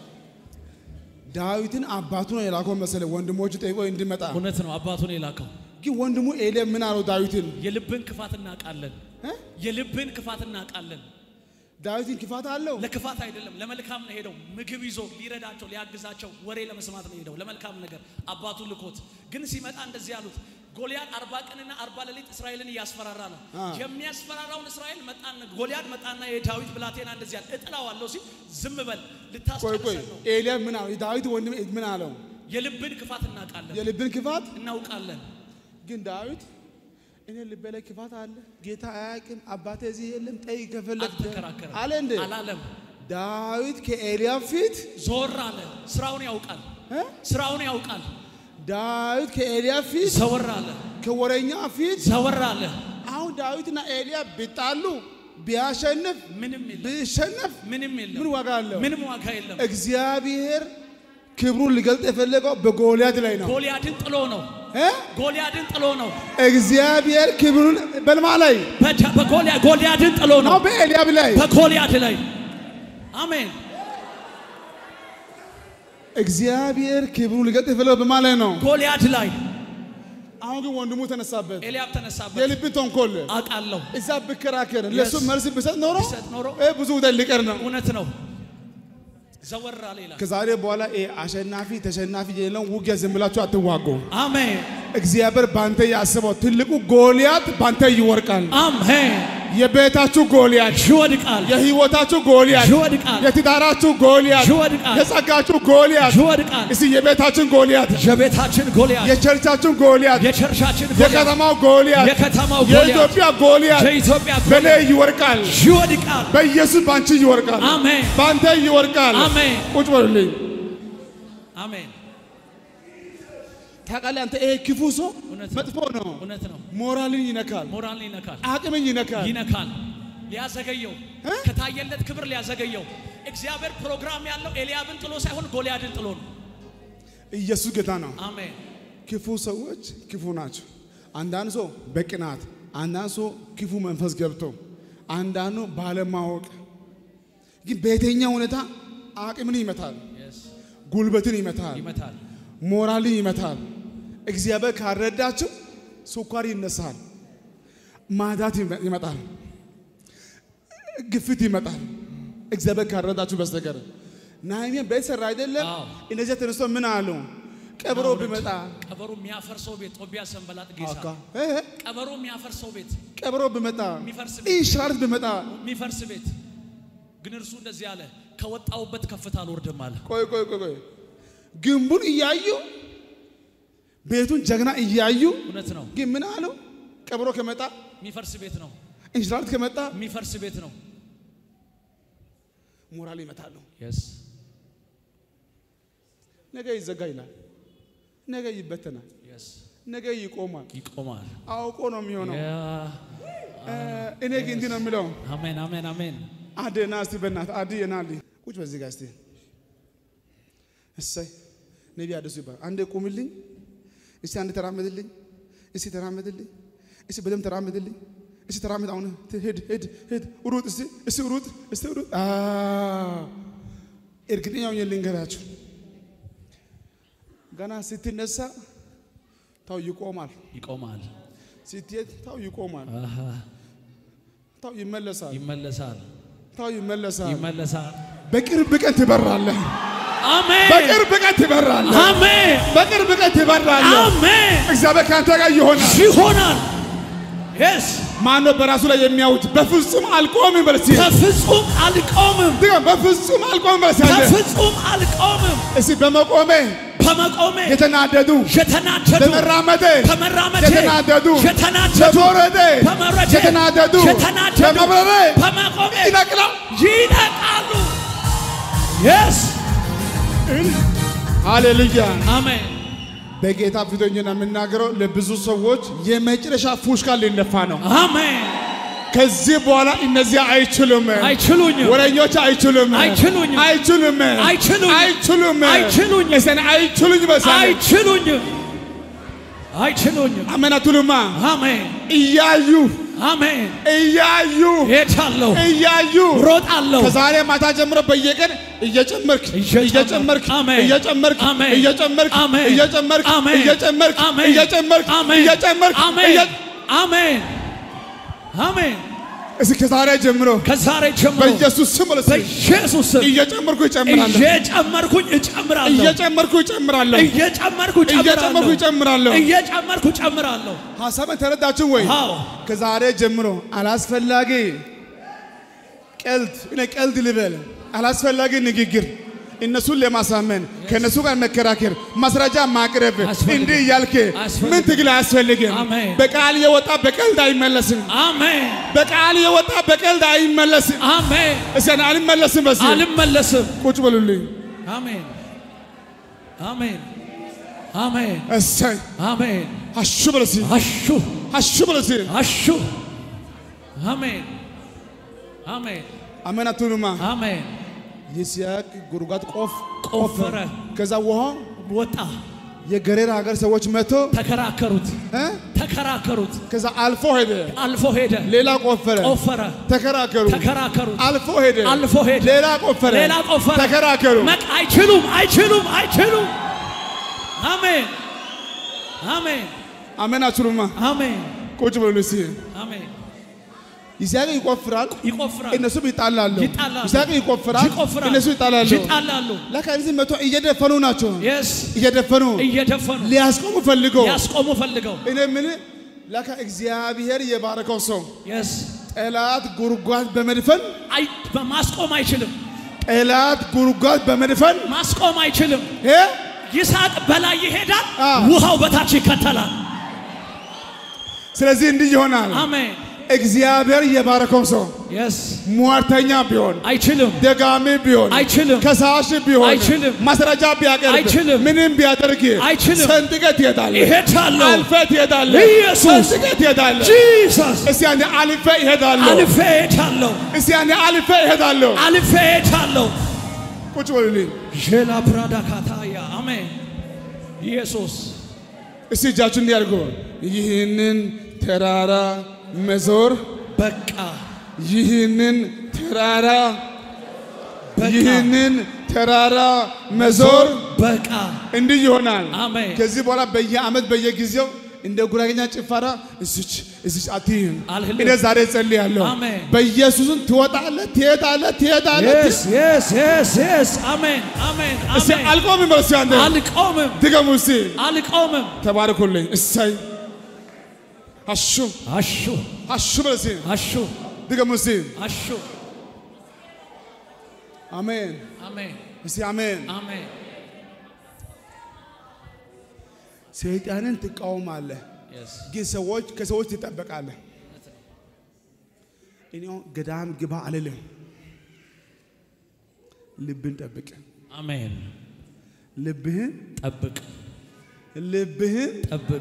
Speaker 1: ዳዊትን አባቱ ነው የላከው መሰለህ ወንድሞቹ ጠይቆ እንዲመጣ
Speaker 3: እውነት ነው አባቱ ነው የላከው
Speaker 1: ግን ወንድሙ ኤልያብ ምን አለው ዳዊትን
Speaker 3: የልብን ክፋት እናቃለን የልብን ክፋት እናቃለን
Speaker 1: ዳዊትን ክፋት አለው
Speaker 3: ለክፋት አይደለም ለመልካም ነው ሄደው ምግብ ይዞ ሊረዳቸው ሊያግዛቸው ወሬ ለመስማት ነው ሄደው ለመልካም ነገር አባቱ ልኮት ግን ሲመጣ እንደዚህ ያሉት ጎልያድ 40 ቀንና 40 ሌሊት እስራኤልን ያስፈራራ ነው የሚያስፈራራውን እስራኤል መጣና ጎልያድ መጣና የዳዊት ብላቴና እንደዚህ ያለ እጥላዋለሁ ሲል ዝም በል ልታስቀርሰው ነው
Speaker 1: ኤልያብ ምን አለው ዳዊት ወንድም ምን አለው የልብን ክፋት እናውቃለን ግን ዳዊት እኔ ልቤ ላይ ክፋት አለ ጌታ አያውቅም አባቴ እዚህ የለም ጠይ ከፈለክ አለ እንዴ አላለም ዳዊት ከኤልያብ ፊት ዞር አለ ስራውን ያውቃል ዳዊት ከኤልያብ ፊት ዘወር አለ ከወረኛ ፊት ዘወር አለ አሁን ዳዊትና ኤልያብ ቢጣሉ ቢያሸንፍ ምንም የለም ምንም ዋጋ የለም እግዚአብሔር ክብሩን ሊገልጥ የፈለገው በጎልያድ ላይ ነው ጎልያድን ጥሎ ነው እግዚአብሔር ክብሩን በልማ ላይ ጎልያድን ጥሎ ነው በኤልያብ ላይ በጎልያድ ላይ አሜን እግዚአብሔር ክብሩን ሊገልጥ የፈለገው በማ ላይ ነው ጎልያድ ላይ አሁን ግን ወንድሙ ተነሳበት ኤልያብ ተነሳበት የልብ ተንኮል አቃለው እዛ በከራከረ ለሱ መልስ ቢሰጥ ኖሮ ብዙ ወደልቀር ነው እውነት ነው ዘወራ ሌላ ከዛሬ በኋላ አሸናፊ ተሸናፊ የሌለው ውጊያ ዝም ብላችሁ አትዋጉ አሜን እግዚአብሔር ባንተ ያስበው ትልቁ ጎልያድ ባንተ ይወርቃል አሜን የቤታችሁ ጎልያድ ይወድቃል የህይወታችሁ ጎልያድ ይወድቃል የትዳራችሁ ጎልያድ ይወድቃል የጸጋችሁ ጎልያድ ይወድቃል እስቲ የቤታችን ጎልያድ የቸርቻችን ጎልያድ የከተማው ጎልያድ የኢትዮጵያ ጎልያድ በኔ ይወርቃል በኢየሱስ ባንቺ ይወርቃል አሜን ባንተ ይወርቃል አሜን ቁጭ በሉልኝ አሜን ታውቃለህ አንተ ይሄ ክፉ ሰው መጥፎ ነው እውነት ነው ሞራልን ይነካል አቅምን ይነካል ሊያዘገየው ከታየለት ክብር ሊያዘገየው እግዚአብሔር ፕሮግራም ያለው ኤልያብን ጥሎ ሳይሆን ጎልያድን ጥሎ ነው ኢየሱስ ጌታ ነው አሜን ክፉ ሰዎች ክፉ ናቸው አንዳንድ ሰው በቅናት አንዳንድ ሰው ክፉ መንፈስ ገብቶ አንዳንዱ ባለማወቅ ግን በየትኛው ሁኔታ አቅምን ይመታል ጉልበትን ይመታል ሞራልን ይመታል እግዚአብሔር ካረዳቸው ሱኳር ይነሳል ማዳት ይመጣል ግፊት ይመጣል እግዚአብሔር ካረዳቸው በስተቀር ናይሚን በሰራ አይደለም እነዚህ ተነስቶ ምን አሉ ቀብሮ ቢመጣ ቀብሮ የሚያፈርሰው ቤት ጦቢያ ሰንበላጥ ጌሳ ቀብሮ የሚያፈርሰው ቤት ቀብሮ ቢመጣ ኢንሻርት ቢመጣ የሚፈርስ ቤት ግን እርሱ እንደዚህ ያለ ከወጣውበት ከፍታ አልወርድም አለ ቆይ ግንቡን እያዩ ቤቱን ጀግና እያዩ እውነት ነው ግን ምን አለው ቀብሮ ከመጣ የሚፈርስ ቤት ነው ኢንሻርት ከመጣ የሚፈርስ ቤት ነው ሞራል ይመታሉ ነገ ይዘጋይላል ነገ ይበተናል ነገ ይቆማል አውቆ ነው የሚሆነው እኔ ግን እንዲህ ነው የሚለው አሜን አደና እስቲ በእናትህ አድየናል ቁጭ በዚህ ጋር እስቲ እሰይ ነብይ አደሱ ይባል አንዴ ቆምልኝ እስቲ አንዴ ተራመድልኝ እስቲ በደም ተራመድልኝ እስቲ ተራመድ አሁን ሄድ ሩጥ እስቲ ሩጥ እርግጠኛ ሆኜ ልንገራችሁ ገና ስትነሳ ታው ይቆማል ስትሄድ ታው ይቆማል ታው ይመለሳል ታው ይመለሳል በቅርብ ቀን ትበራለህ አሜን በቅርብ ቀን ትበራለህ አሜን በቅርብ ቀን ትበራለህ አሜን እግዚአብሔር ካንተ ጋር ይሆናል ማን ነው በራሱ ላይ የሚያውጅ በፍጹም አልቆምም በርሲ በፍጹም አልቆምም እስቲ በመቆሜ የተናደዱ በመራመዴ የተናደዱ በመውረዴ የተናደዱ በመብረሬ ይነቃሉ ሃሌሉያ አሜን በጌታ ፊተኛ የምናገረው ለብዙ ሰዎች የመጨረሻ ፉሽካ ሊነፋ ነው አሜን ከዚህ በኋላ እነዚህ አይችሉም ወረኞች አይችሉም አሜን አትሉማ
Speaker 3: አሜን
Speaker 1: እያዩ
Speaker 3: አሜን
Speaker 1: እያዩ
Speaker 3: ሄዳለሁ
Speaker 1: እያዩ
Speaker 3: ሮጣለሁ
Speaker 1: ከዛሬ ማታ ጀምሮ በየቀን እየጨመርክ
Speaker 3: አሜን አሜን
Speaker 1: እስኪ ከዛሬ ጀምሮ በኢየሱስ ስም እየጨመርኩ እጨምራለሁ ሐሳብ ተረዳችሁ ወይ ከዛሬ ጀምሮ አላስፈላጊ ቀልድ ልበል አላስፈላጊ ንግግር እነሱን ለማሳመን ከነሱ ጋር መከራከር ማስረጃ ማቅረብ እንዴ ያልከ ምን ትግል አያስፈልግም በቃል የወጣ በቀልድ አይመለስም አሜን በቃል የወጣ በቀልድ አይመለስም አሜን እሰና አልመለስም ቁጭ በሉልኝ
Speaker 3: አሜን አሜን አሜን
Speaker 1: እሰይ
Speaker 3: አሜን
Speaker 1: አሹ በለሲ አሹ
Speaker 3: አሜን አሜን
Speaker 1: አሜን አትሉማ
Speaker 3: አሜን
Speaker 1: ይስሐቅ ጉርጓድ
Speaker 3: ቆፈረ
Speaker 1: ከዛ ውሃ
Speaker 3: ወጣ
Speaker 1: የገሬራ ሀገር ሰዎች መቶ
Speaker 3: ተከራከሩት
Speaker 1: ከዛ አልፎ ሄደ ሌላ ቆፈረ ተከራከሩ አልፎ ሄደ ሌላ ቆፈረ ተከራከሩ
Speaker 3: አይችሉም አሜን
Speaker 1: አሜን አትሉማ
Speaker 3: አሜን
Speaker 1: ቁጭ በሉ እስኪ
Speaker 3: አሜን
Speaker 1: ይስሐቅ ይቆፍራል እነሱ ይጣላሉ ይስሐቅ ይቆፍራል እነሱ ይጣላሉ ለካንዚ መቶ እየደፈኑ ናቸው እየደፈኑ ሊያስቆሙ ፈልገው እኔ ምን ለካ እግዚአብሔር የባረከው ሰው ጠላት ጉርጓድ በመድፈን
Speaker 3: ማስቆም አይችልም
Speaker 1: ጠላት ጉርጓድ በመድፈን
Speaker 3: ማስቆም አይችልም ይስሐቅ በላይ ይሄዳል ውሃው በታች ይከተላል
Speaker 1: ስለዚህ እንዲህ ይሆናል
Speaker 3: አሜን
Speaker 1: እግዚአብሔር የባረከው ሰው ሟርተኛ ቢሆን አይችልም ደጋሚ ቢሆን አይችልም ከሳሽ ቢሆን አይችልም ማስረጃ ቢያቀርብ ምንም ቢያደርግ አይችልም ሰንጥቀት ይሄዳል አልፈት ይሄዳል ኢየሱስ ሰንጥቀት ይሄዳል ጂሰስ እስቲ አንዴ አልፈ ይሄዳል እስቲ አንዴ አልፈ ይሄዳል ቁጭ በሉልኝ
Speaker 3: ጄላ ፕራዳ ካታያ አሜን ኢየሱስ
Speaker 1: እስቲ እጃችሁን እንዲያርጉ ይህንን ተራራ መዞር
Speaker 3: በቃ
Speaker 1: ይህንን ተራራ መዞር
Speaker 3: በቃ
Speaker 1: እንዲህ ይሆናል
Speaker 3: አሜን
Speaker 1: ከዚህ በኋላ በየዓመት በየጊዜው እንደ ጉራጌኛ ጭፈራ እዚች አትይም እኔ ዛሬ ጸልያለሁ በኢየሱስን ትወጣለህ
Speaker 3: yes አሜን
Speaker 1: እስቲ አልቆምም በስ ያንተ
Speaker 3: አልቆምም
Speaker 1: ድገሙ እስቲ
Speaker 3: አልቆምም
Speaker 1: ተባረኩልኝ እሰይ አሹ በለሲ ድገሙ እስቲ አሜን እስቲ አሜን ሰይጣንን ትቃወማለህ ግን ከሰዎች ትጠበቃለህ እኔው ገዳም ግባ አለልህ ልብን ጠብቅ
Speaker 3: አሜን
Speaker 1: ልብህን
Speaker 3: ጠብቅ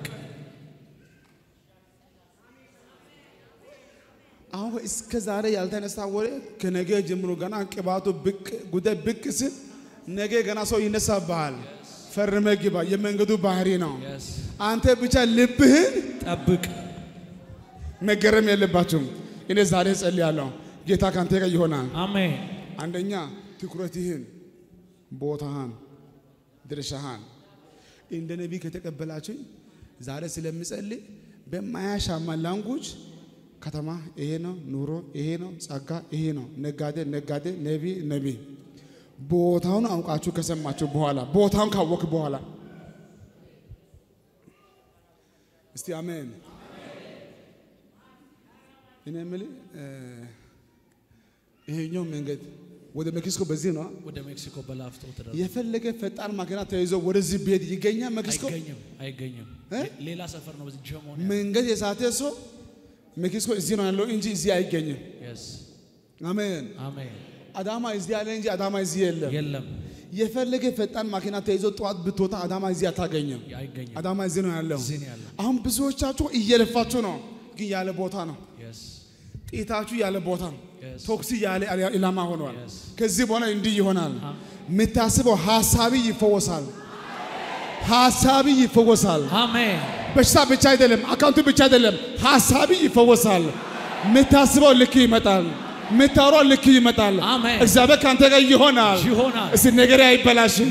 Speaker 1: አሁን እስከ ዛሬ ያልተነሳ ወሬ ከነገ ጀምሮ ገና ቅባቱ ጉዳይ ብቅስ ነገ ገና ሰው ይነሳብሃል ፈርመ ግባ የመንገዱ ባህሪ ነው አንተ ብቻ ልብህን ጠብቅ መገረም የለባችሁም እኔ ዛሬ ጸልያለሁ ጌታ ካንተ ጋር ይሆናል አሜን አንደኛ ትኩረትህን ቦታህን ድርሻህን እንደ ነብይ ከተቀበላችሁ ዛሬ ስለምጸልይ በማያሻማ ላንጉጅ ከተማ ይሄ ነው ኑሮ ይሄ ነው ጻጋ ይሄ ነው ነጋዴ ነብይ ቦታውን አውቃችሁ ከሰማችሁ በኋላ ቦታውን ካወቅ በኋላ እስቲ አሜን እኔ የምልህ ይሄኛው መንገድ ወደ ሜክሲኮ በዚህ ነው
Speaker 3: ወደ ሜክሲኮ በላፍቶ ተደረገ
Speaker 1: የፈለገ ፈጣን ማኪና ተይዞ ወደዚህ ቤት ይገኛል ሜክሲኮ
Speaker 3: አይገኝም ሌላ ሰፈር ነው በዚህ ጀሞ ነው
Speaker 1: መንገድ የሳተ ሰው ሜክሲኮ እዚህ ነው ያለው እንጂ እዚህ አይገኝም አሜን አዳማ እዚህ ያለ እንጂ አዳማ እዚህ የለም የፈለገ ፈጣን ማኪና ተይዞ ጧት ብትወጣ አዳማ እዚህ አታገኝም አዳማ እዚህ ነው ያለው አሁን ብዙዎቻችሁ እየለፋችሁ ነው ግን ያለ ቦታ ነው ጤታችሁ ያለ ቦታ ቶክሲ ያለ ኢላማ ሆኗል ከዚህ በኋላ እንዲህ ይሆናል ምታስበው ሐሳቢ ይፈወሳል ሐሳቢ ይፈወሳል አሜን በሽታ ብቻ አይደለም አካውንቱ ብቻ አይደለም ሐሳቢ ይፈወሳል ምታስበው ልክ ይመጣል ምታወራው ልክ ይመጣል እግዚአብሔር ካንተ ጋር ይሆናል እሺ ነገሬ አይበላሽም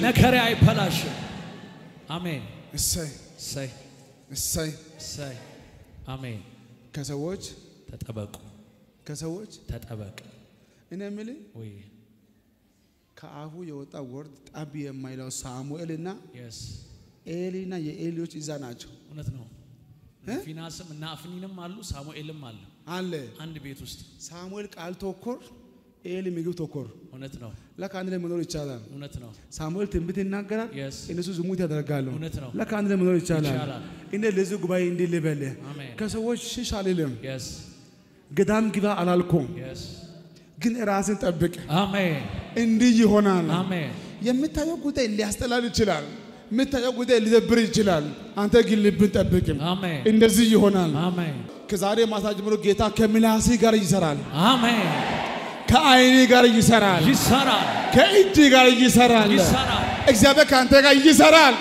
Speaker 1: አሜን እሰይ እሰይ እሰይ እሰይ አሜን ከሰዎች ተጠበቁ እኔ የምልህ ወይ ከአፉ የወጣ ወርድ ጣብ የማይለው ሳሙኤልና ኤሊና የኤሊዎች እዛ ናቸው እውነት ነው ፊናስም እና አፍኒንም አሉ ሳሙኤልም አለ አንድ ቤት ውስጥ ሳሙኤል ቃል ተኮር ኤሊ ምግብ ተኮር እውነት ነው ለካ አንድ ላይ መኖር ይቻላል እውነት ነው ሳሙኤል ትንቢት ይናገራል እነሱ ዝሙት ያደርጋሉ እውነት ነው ለካ አንድ ላይ መኖር ይቻላል እንደ ለዚህ ጉባኤ እንደ ለበለ ከሰዎች ሽሽ አልልም ገዳም ግባ አላልኩም ግን ራስን ጠብቅ አሜን እንዲህ ይሆናል አሜን የምታየው ጉዳይ ሊያስጠላል ይችላል የምታየው ጉዳይ ሊደብር ይችላል አንተ ግን ልብን ጠብቅ አሜን እንደዚህ ይሆናል አሜን ከዛሬ ማታ ጀምሮ ጌታ ከምላሴ ጋር ይሰራል አሜን ከአይኔ ጋር ይሰራል ከእጅ ጋር ይሰራል እግዚአብሔር ካንተ ጋር ይሰራል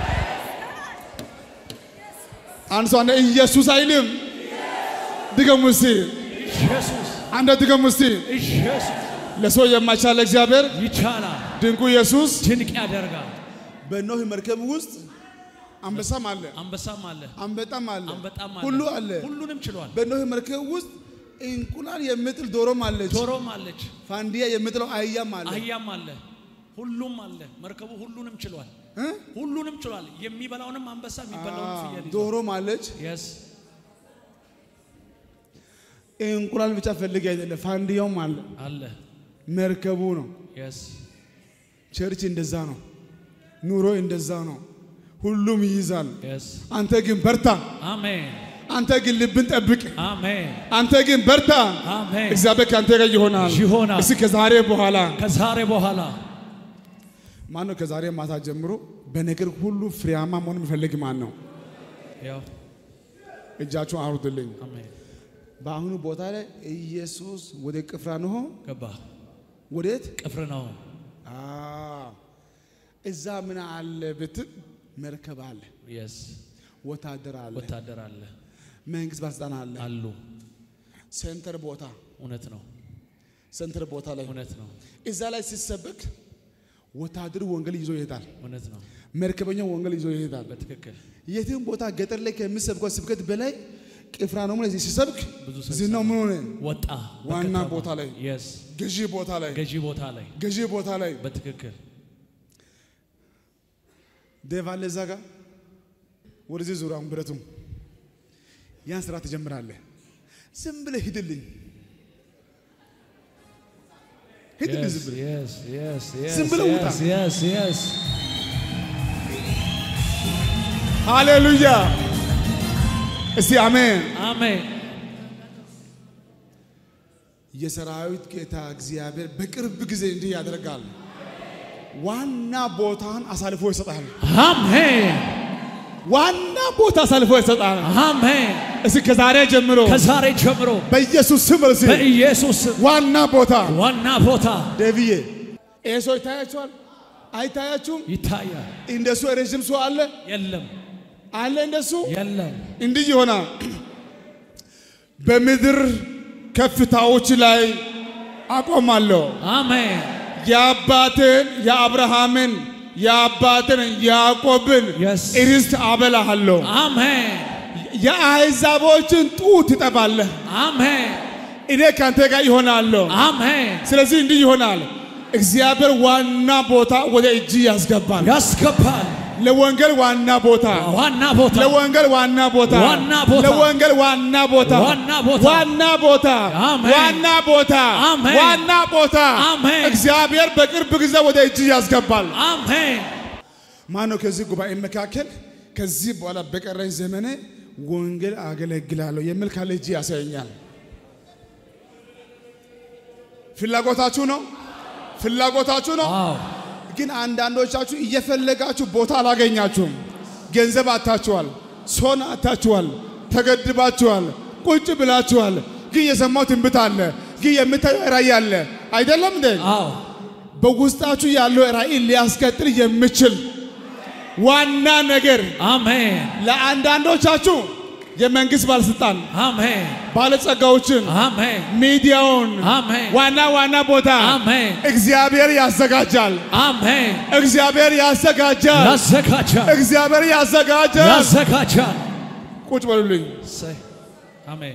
Speaker 1: አንሷና ኢየሱስ አይልም ድገሙሲ ኢየሱስ አንተ ድገሙሲ ኢየሱስ ለሰው የማይቻል እግዚአብሔር ይቻላል ድንቁ ኢየሱስ ድንቅ ያደርጋል በኖህ መርከብ ውስጥ አንበሳም አለ አንበጣም አለ ሁሉ አለ ሁሉንም ችሏል በኖህ መርከብ ውስጥ እንቁላል የምጥል ዶሮም አለች ፋንዲያ የምጥለው አህያም አለ ሁሉም አለ መርከቡ ሁሉንም ችሏል የሚበላውንም አንበሳ የሚበላውንም ፍየል ዶሮም አለች እንቁላል ብቻ ፈልግ አይደለም ፋንዲያውም አለ መርከቡ ነው ቸርች እንደዛ ነው ኑሮ እንደዛ ነው ሁሉም ይይዛል አንተ ግን በርታ አሜን አንተ ግን ልብን ጠብቅ አሜን አንተ ግን በርታ አሜን እግዚአብሔር ካንተ ጋር ይሆናል እስኪ ከዛሬ በኋላ ማን ነው ከዛሬ ማታ ጀምሮ በነገር ሁሉ ፍሬያማ መሆን የሚፈልግ ማን ነው ያው እጃችሁ አውርዱልኝ አሜን በአሁኑ ቦታ ላይ ኢየሱስ ወደ ቅፍርናሆም ገባ ወዴት ቅፍርናሆም እዛ ምን አለ ብትል መርከብ አለ ወታደር አለ መንግስት ባለስልጣን አሉ ሴንተር ቦታ እውነት ነው ሴንተር ቦታ ላይ እውነት ነው እዛ ላይ ሲሰበክ ወታደሩ ወንጌል ይዞ ይሄዳል እውነት ነው መርከበኛው ወንጌል ይዞ ይሄዳል በትክክል የትም ቦታ ገጠር ላይ ከሚሰብከው ስብከት በላይ ቅፍርናሆም ላይ ሲሰብክ ዝናው ምን ሆነ ወጣ ዋና ቦታ ላይ ገዢ ቦታ ላይ በትክክል ደቫለ ዛጋ ወደዚህ ዙራውን ብረቱም ያን ስራ ተጀምራለህ ዝም ብለህ ሂድልኝ ዝም ብለህ ውጣ ሃሌሉያ እስቲ አሜን የሰራዊት ጌታ እግዚአብሔር በቅርብ ጊዜ እንዲህ ያደርጋል ዋና ቦታን አሳልፎ ይሰጣል አሜን ዋና ቦታ አሳልፎ ይሰጣል አሜን እስኪ ከዛሬ ጀምሮ በኢየሱስ ስም ዋና ቦታ ደቪዬ ኤሶ ይታያችኋል አይታያችሁም ይታያል እንደሱ ረጅም ሰው አለ የለም አለ እንደሱ የለም እንዲህ ይሆናል በምድር ከፍታዎች ላይ አቆማለሁ አሜን የአባትን የአብርሃምን የአባትን ያዕቆብን ርስት አበላሃለሁ አሜን የአሕዛቦችን ጡት ትጠባለህ አሜን እኔ ካንተ ጋር ይሆናለሁ አሜን ስለዚህ እንዲህ ይሆናል እግዚአብሔር ዋና ቦታ ወደ እጅ ያስገባል ለወንጌል ዋና ቦታ ለወንጌል ዋና ቦታ እግዚአብሔር በቅርብ ጊዜ ወደ እጅ ያስገባል አሜን ማነው ከዚህ ጉባኤ መካከል ከዚህ በኋላ በቀረኝ ዘመኔ ወንጌል አገለግላለሁ የሚል ካለ እጅ ያሳየኛል ፍላጎታችሁ ነው ግን አንዳንዶቻችሁ እየፈለጋችሁ ቦታ አላገኛችሁም ገንዘብ አጣችኋል ሶና አጣችኋል ተገድባችኋል ቁጭ ብላችኋል ግን የሰማው ትንቢት አለ ግን የምታየው ራእይ አለ አይደለም እንዴ
Speaker 3: አዎ
Speaker 1: በውስጣችሁ ያለው ራእይ ሊያስቀጥል የሚችል ዋና ነገር
Speaker 3: አሜን
Speaker 1: ለአንዳንዶቻችሁ የመንግስት ባለስልጣን
Speaker 3: አሜን
Speaker 1: ባለጸጋዎችን
Speaker 3: አሜን
Speaker 1: ሚዲያውን
Speaker 3: አሜን
Speaker 1: ዋና ቦታ
Speaker 3: አሜን
Speaker 1: እግዚአብሔር ያዘጋጃል
Speaker 3: አሜን
Speaker 1: እግዚአብሔር ያዘጋጃል እግዚአብሔር ያዘጋጃል ቁጭ በሉልኝ
Speaker 3: አሜን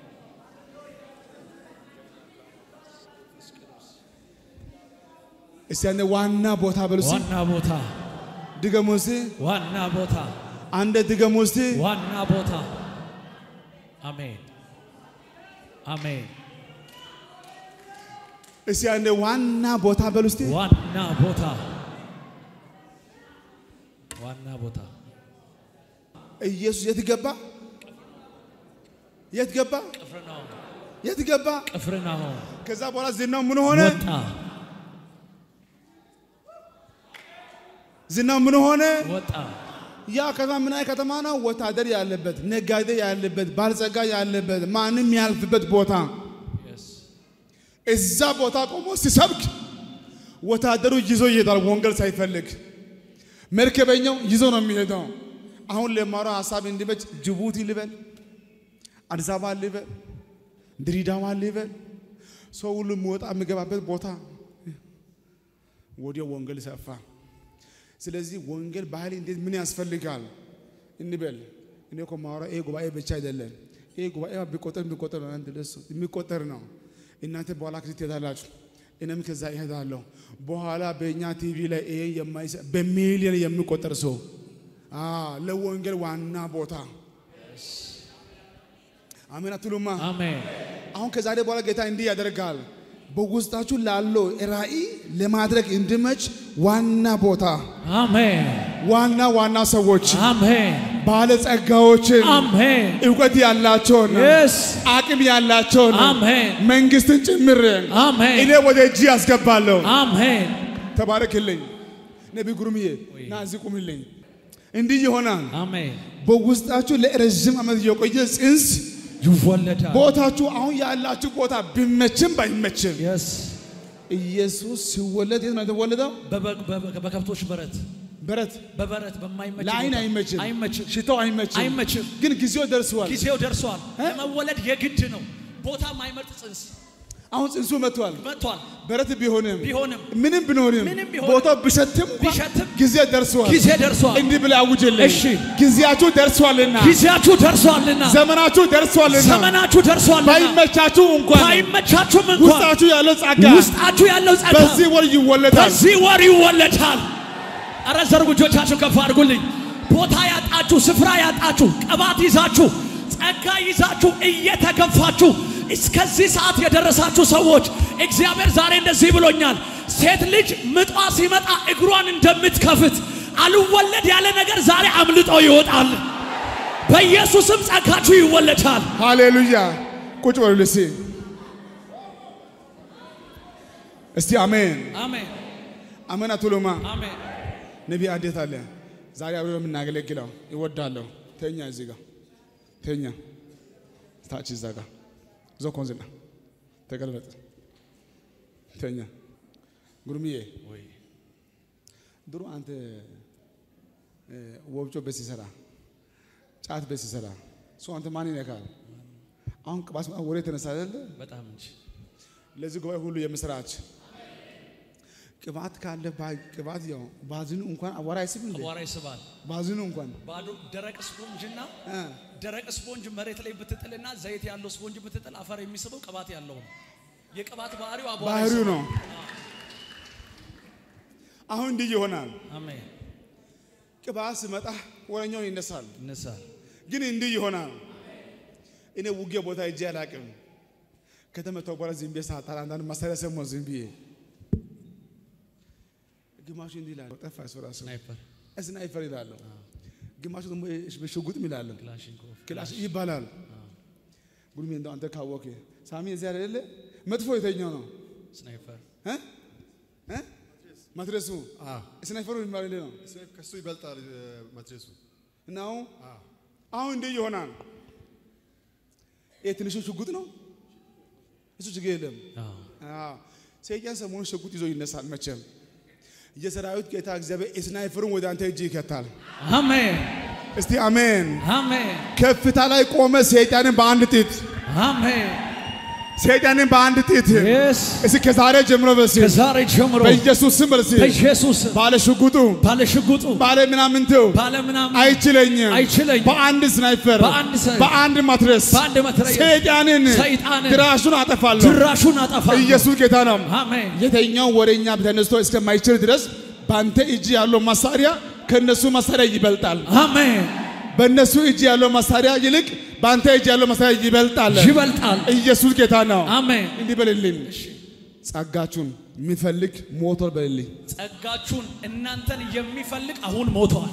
Speaker 1: እስቲ ዋና ቦታ በሉሲ
Speaker 3: ዋና ቦታ
Speaker 1: ድገሙሲ
Speaker 3: ዋና ቦታ
Speaker 1: አንደ ድገሙሲ
Speaker 3: ዋና ቦታ አሜን አሜን
Speaker 1: እስቲ አንደ ዋና ቦታ በሉሲ
Speaker 3: ዋና ቦታ
Speaker 1: ኢየሱስ የት ገባ
Speaker 3: ቅፍርናሆም
Speaker 1: ከዛ በኋላ ዝናው ምን ሆነ ወጣ ያ ከተማ ምን አይ ከተማ ነው ወታደር ያለበት ነጋዴ ያለበት ባለጸጋ ያለበት ማንም ያልፍበት ቦታ እዛ ቦታ ቆሞ ሲሰብክ ወታደሩ ይዞ ይሄዳል ወንጌል ሳይፈልግ መርከበኛው ይዞ ነው የሚሄደው አሁን ለማራው ሐሳብ እንዲበጭ ጅቡቲ ልበል አዲስ አበባ ልበል ድሬዳዋ ልበል ሰው ሁሉ የሚወጣ የሚገባበት ቦታ ወዲያው ወንጌል ሰፋ ስለዚህ ወንጌል ባህል እንዴት ምን ያስፈልጋል እንበል እኔ እኮ ማወራ ጉባኤ ብቻ አይደለም ጉባኤ ቢቆጠር ነው አንተ ለሱ የሚቆጠር ነው እናንተ በኋላ ከዚህ ትሄዳላችሁ እኔም ከዛ እሄዳለሁ በኋላ በእኛ ቲቪ ላይ በሚሊዮን የሚቆጠር ሰው ለወንጌል ዋና ቦታ አሜን አትሉማ አሜን አሁን ከዛሬ በኋላ ጌታ እንዲህ ያደርጋል በውስጣችሁ ላለው ራእይ ለማድረግ እንድመች ዋና ቦታ አሜን ዋና ሰዎች አሜን ባለጸጋዎችን አሜን ዕውቀት ያላቸውን አቅም ያላቸውን አሜን መንግስትን ጭምር አሜን እኔ ወደ እጅ ያስገባለሁ አሜን ተባረክልኝ ነብይ ጉሩምዬ ና እዚህ ቁምልኝ እንዲህ ይሆናል አሜን በውስጣችሁ ለረጅም ዓመት የቆየ ጽንስ ይወለዳል ቦታችሁ አሁን ያላችሁ ቦታ ቢመችም ባይመችም ኢየሱስ ሲወለድ የት ነው የተወለደው በከብቶች በረት በማይመች
Speaker 3: ለአይን
Speaker 1: አይመችም ሽታው አይመችም ግን ጊዜው ደርሷል
Speaker 3: ለመወለድ የግድ ነው ቦታ ማይመርጥ ጽንስ
Speaker 1: አሁን ጽንሱ መጥቷል በረት ቢሆንም ምንም
Speaker 3: ቢኖርም
Speaker 1: ቦታው ቢሸትም ጊዜ ደርሷል እንዲህ ብለ አውጀልኝ
Speaker 3: እሺ
Speaker 1: ጊዜያችሁ ደርሷልና ዘመናችሁ ደርሷልና ባይመቻችሁ እንኳን ውስጣችሁ ያለው ጸጋ በዚህ ወር ይወለዳል
Speaker 3: አረ ዘርጉ እጆቻችሁ ከፍ አድርጉልኝ ቦታ ያጣችሁ ስፍራ ያጣችሁ ቅባት ይዛችሁ ጸጋ ይዛችሁ እየተገፋችሁ እስከዚህ ሰዓት የደረሳችሁ ሰዎች እግዚአብሔር ዛሬ እንደዚህ ብሎኛል ሴት ልጅ ምጧ ሲመጣ እግሯን እንደምትከፍት አልወለድ ያለ ነገር ዛሬ አምልጦ ይወጣል በኢየሱስም ጸጋችሁ ይወለዳል
Speaker 1: ሃሌሉያ ቁጭ በሉ እስቲ አሜን አትሉማ
Speaker 3: አሜን
Speaker 1: ነብይ አዴት አለ ዛሬ አብሮ የምናገለግለው ይወዳለሁ ተኛ እዚህ ጋር ተኛ ታች እዛ ጋር ዞኮንዝና ተገልበጥ ተኛ ጉርሚዬ ወይ ድሮ አንተ ወብጮ በሲሰራ ጫት በሲሰራ ሰው አንተ ማን ይነካል አሁን ቅባስ ወሬ ተነሳ አይደለ በጣም እንጂ ለዚህ ጉባኤ ሁሉ የምስራች ቅባት ካለ ቅባት ያው ባዝኑ እንኳን አዋራ ይስባል ባዝኑ እንኳን
Speaker 3: ባዶ ደረቅ ስፖንጅ መሬት ላይ ብትጥልና ዘይት ያለው ስፖንጅ ብትጥል አፈር የሚስበው ቅባት ያለው የቅባት ባህሪው
Speaker 1: ነው አሁን እንዲህ ይሆናል አሜን ቅባት ሲመጣ ወረኛው ይነሳል ግን እንዲህ ይሆናል እኔ ውጊያ ቦታ እጄ አላቅም ከተመተው በኋላ ዝምቤ ሳጣራ አንዳንድ ማሳሪያ ሰሞን ዝምቤ ግማሹ እንዲህ ይላል ጠፋ ሶራስ ስናይፐር ይላል ግማሹ ደግሞ በሽጉጥ ይላል ክላሽ ይባላል ጉልሜ እንደው አንተ ካወቀ ሳሚ እዚህ አይደለ መጥፎ የተኛው ነው
Speaker 3: ስናይፐር
Speaker 1: ማትረሱ ስናይፐሩ ይባላል ነው
Speaker 4: ከሱ ይበልጣል ማትረሱ
Speaker 1: ነው አሁን እንዲህ ይሆናል የትንሹ ሽጉጥ ነው እሱ ችግር የለም ሰይጣን ሰሞኑን ሽጉጥ ይዞ ይነሳል መቼም የሰራዊት ጌታ እግዚአብሔር ስናይፈሩን ወደ አንተ እጅ ይከታል
Speaker 3: አሜን
Speaker 1: እስቲ አሜን
Speaker 3: አሜን
Speaker 1: ከፍታ ላይ ቆመ ሰይጣንን በአንድ ጥይት አሜን ሰይጣንን በአንድ ጥይት እስቲ ከዛሬ ጀምሮ በኢየሱስ ስም በኢየሱስ ባለ ሽጉጡ ባለ ምናምንተው አይችለኝም በአንድ ስናይፈር በአንድ ማትረስ ሰይጣንን ድራሹን አጠፋለሁ ኢየሱስ ጌታ ነው አሜን የተኛው ወሬኛ ተነስቶ እስከማይችል ድረስ ባንተ እጅ ያለው መሳሪያ ከነሱ መሳሪያ ይበልጣል አሜን በእነሱ እጅ ያለው መሳሪያ ይልቅ ባንተ እጅ ያለው መሳሪያ ይበልጣል ኢየሱስ ጌታ ነው አሜን እንዲህ በልልኝ ጸጋችሁን የሚፈልግ ሞቷል በልልኝ
Speaker 3: ጸጋችሁን እናንተን የሚፈልግ አሁን ሞቷል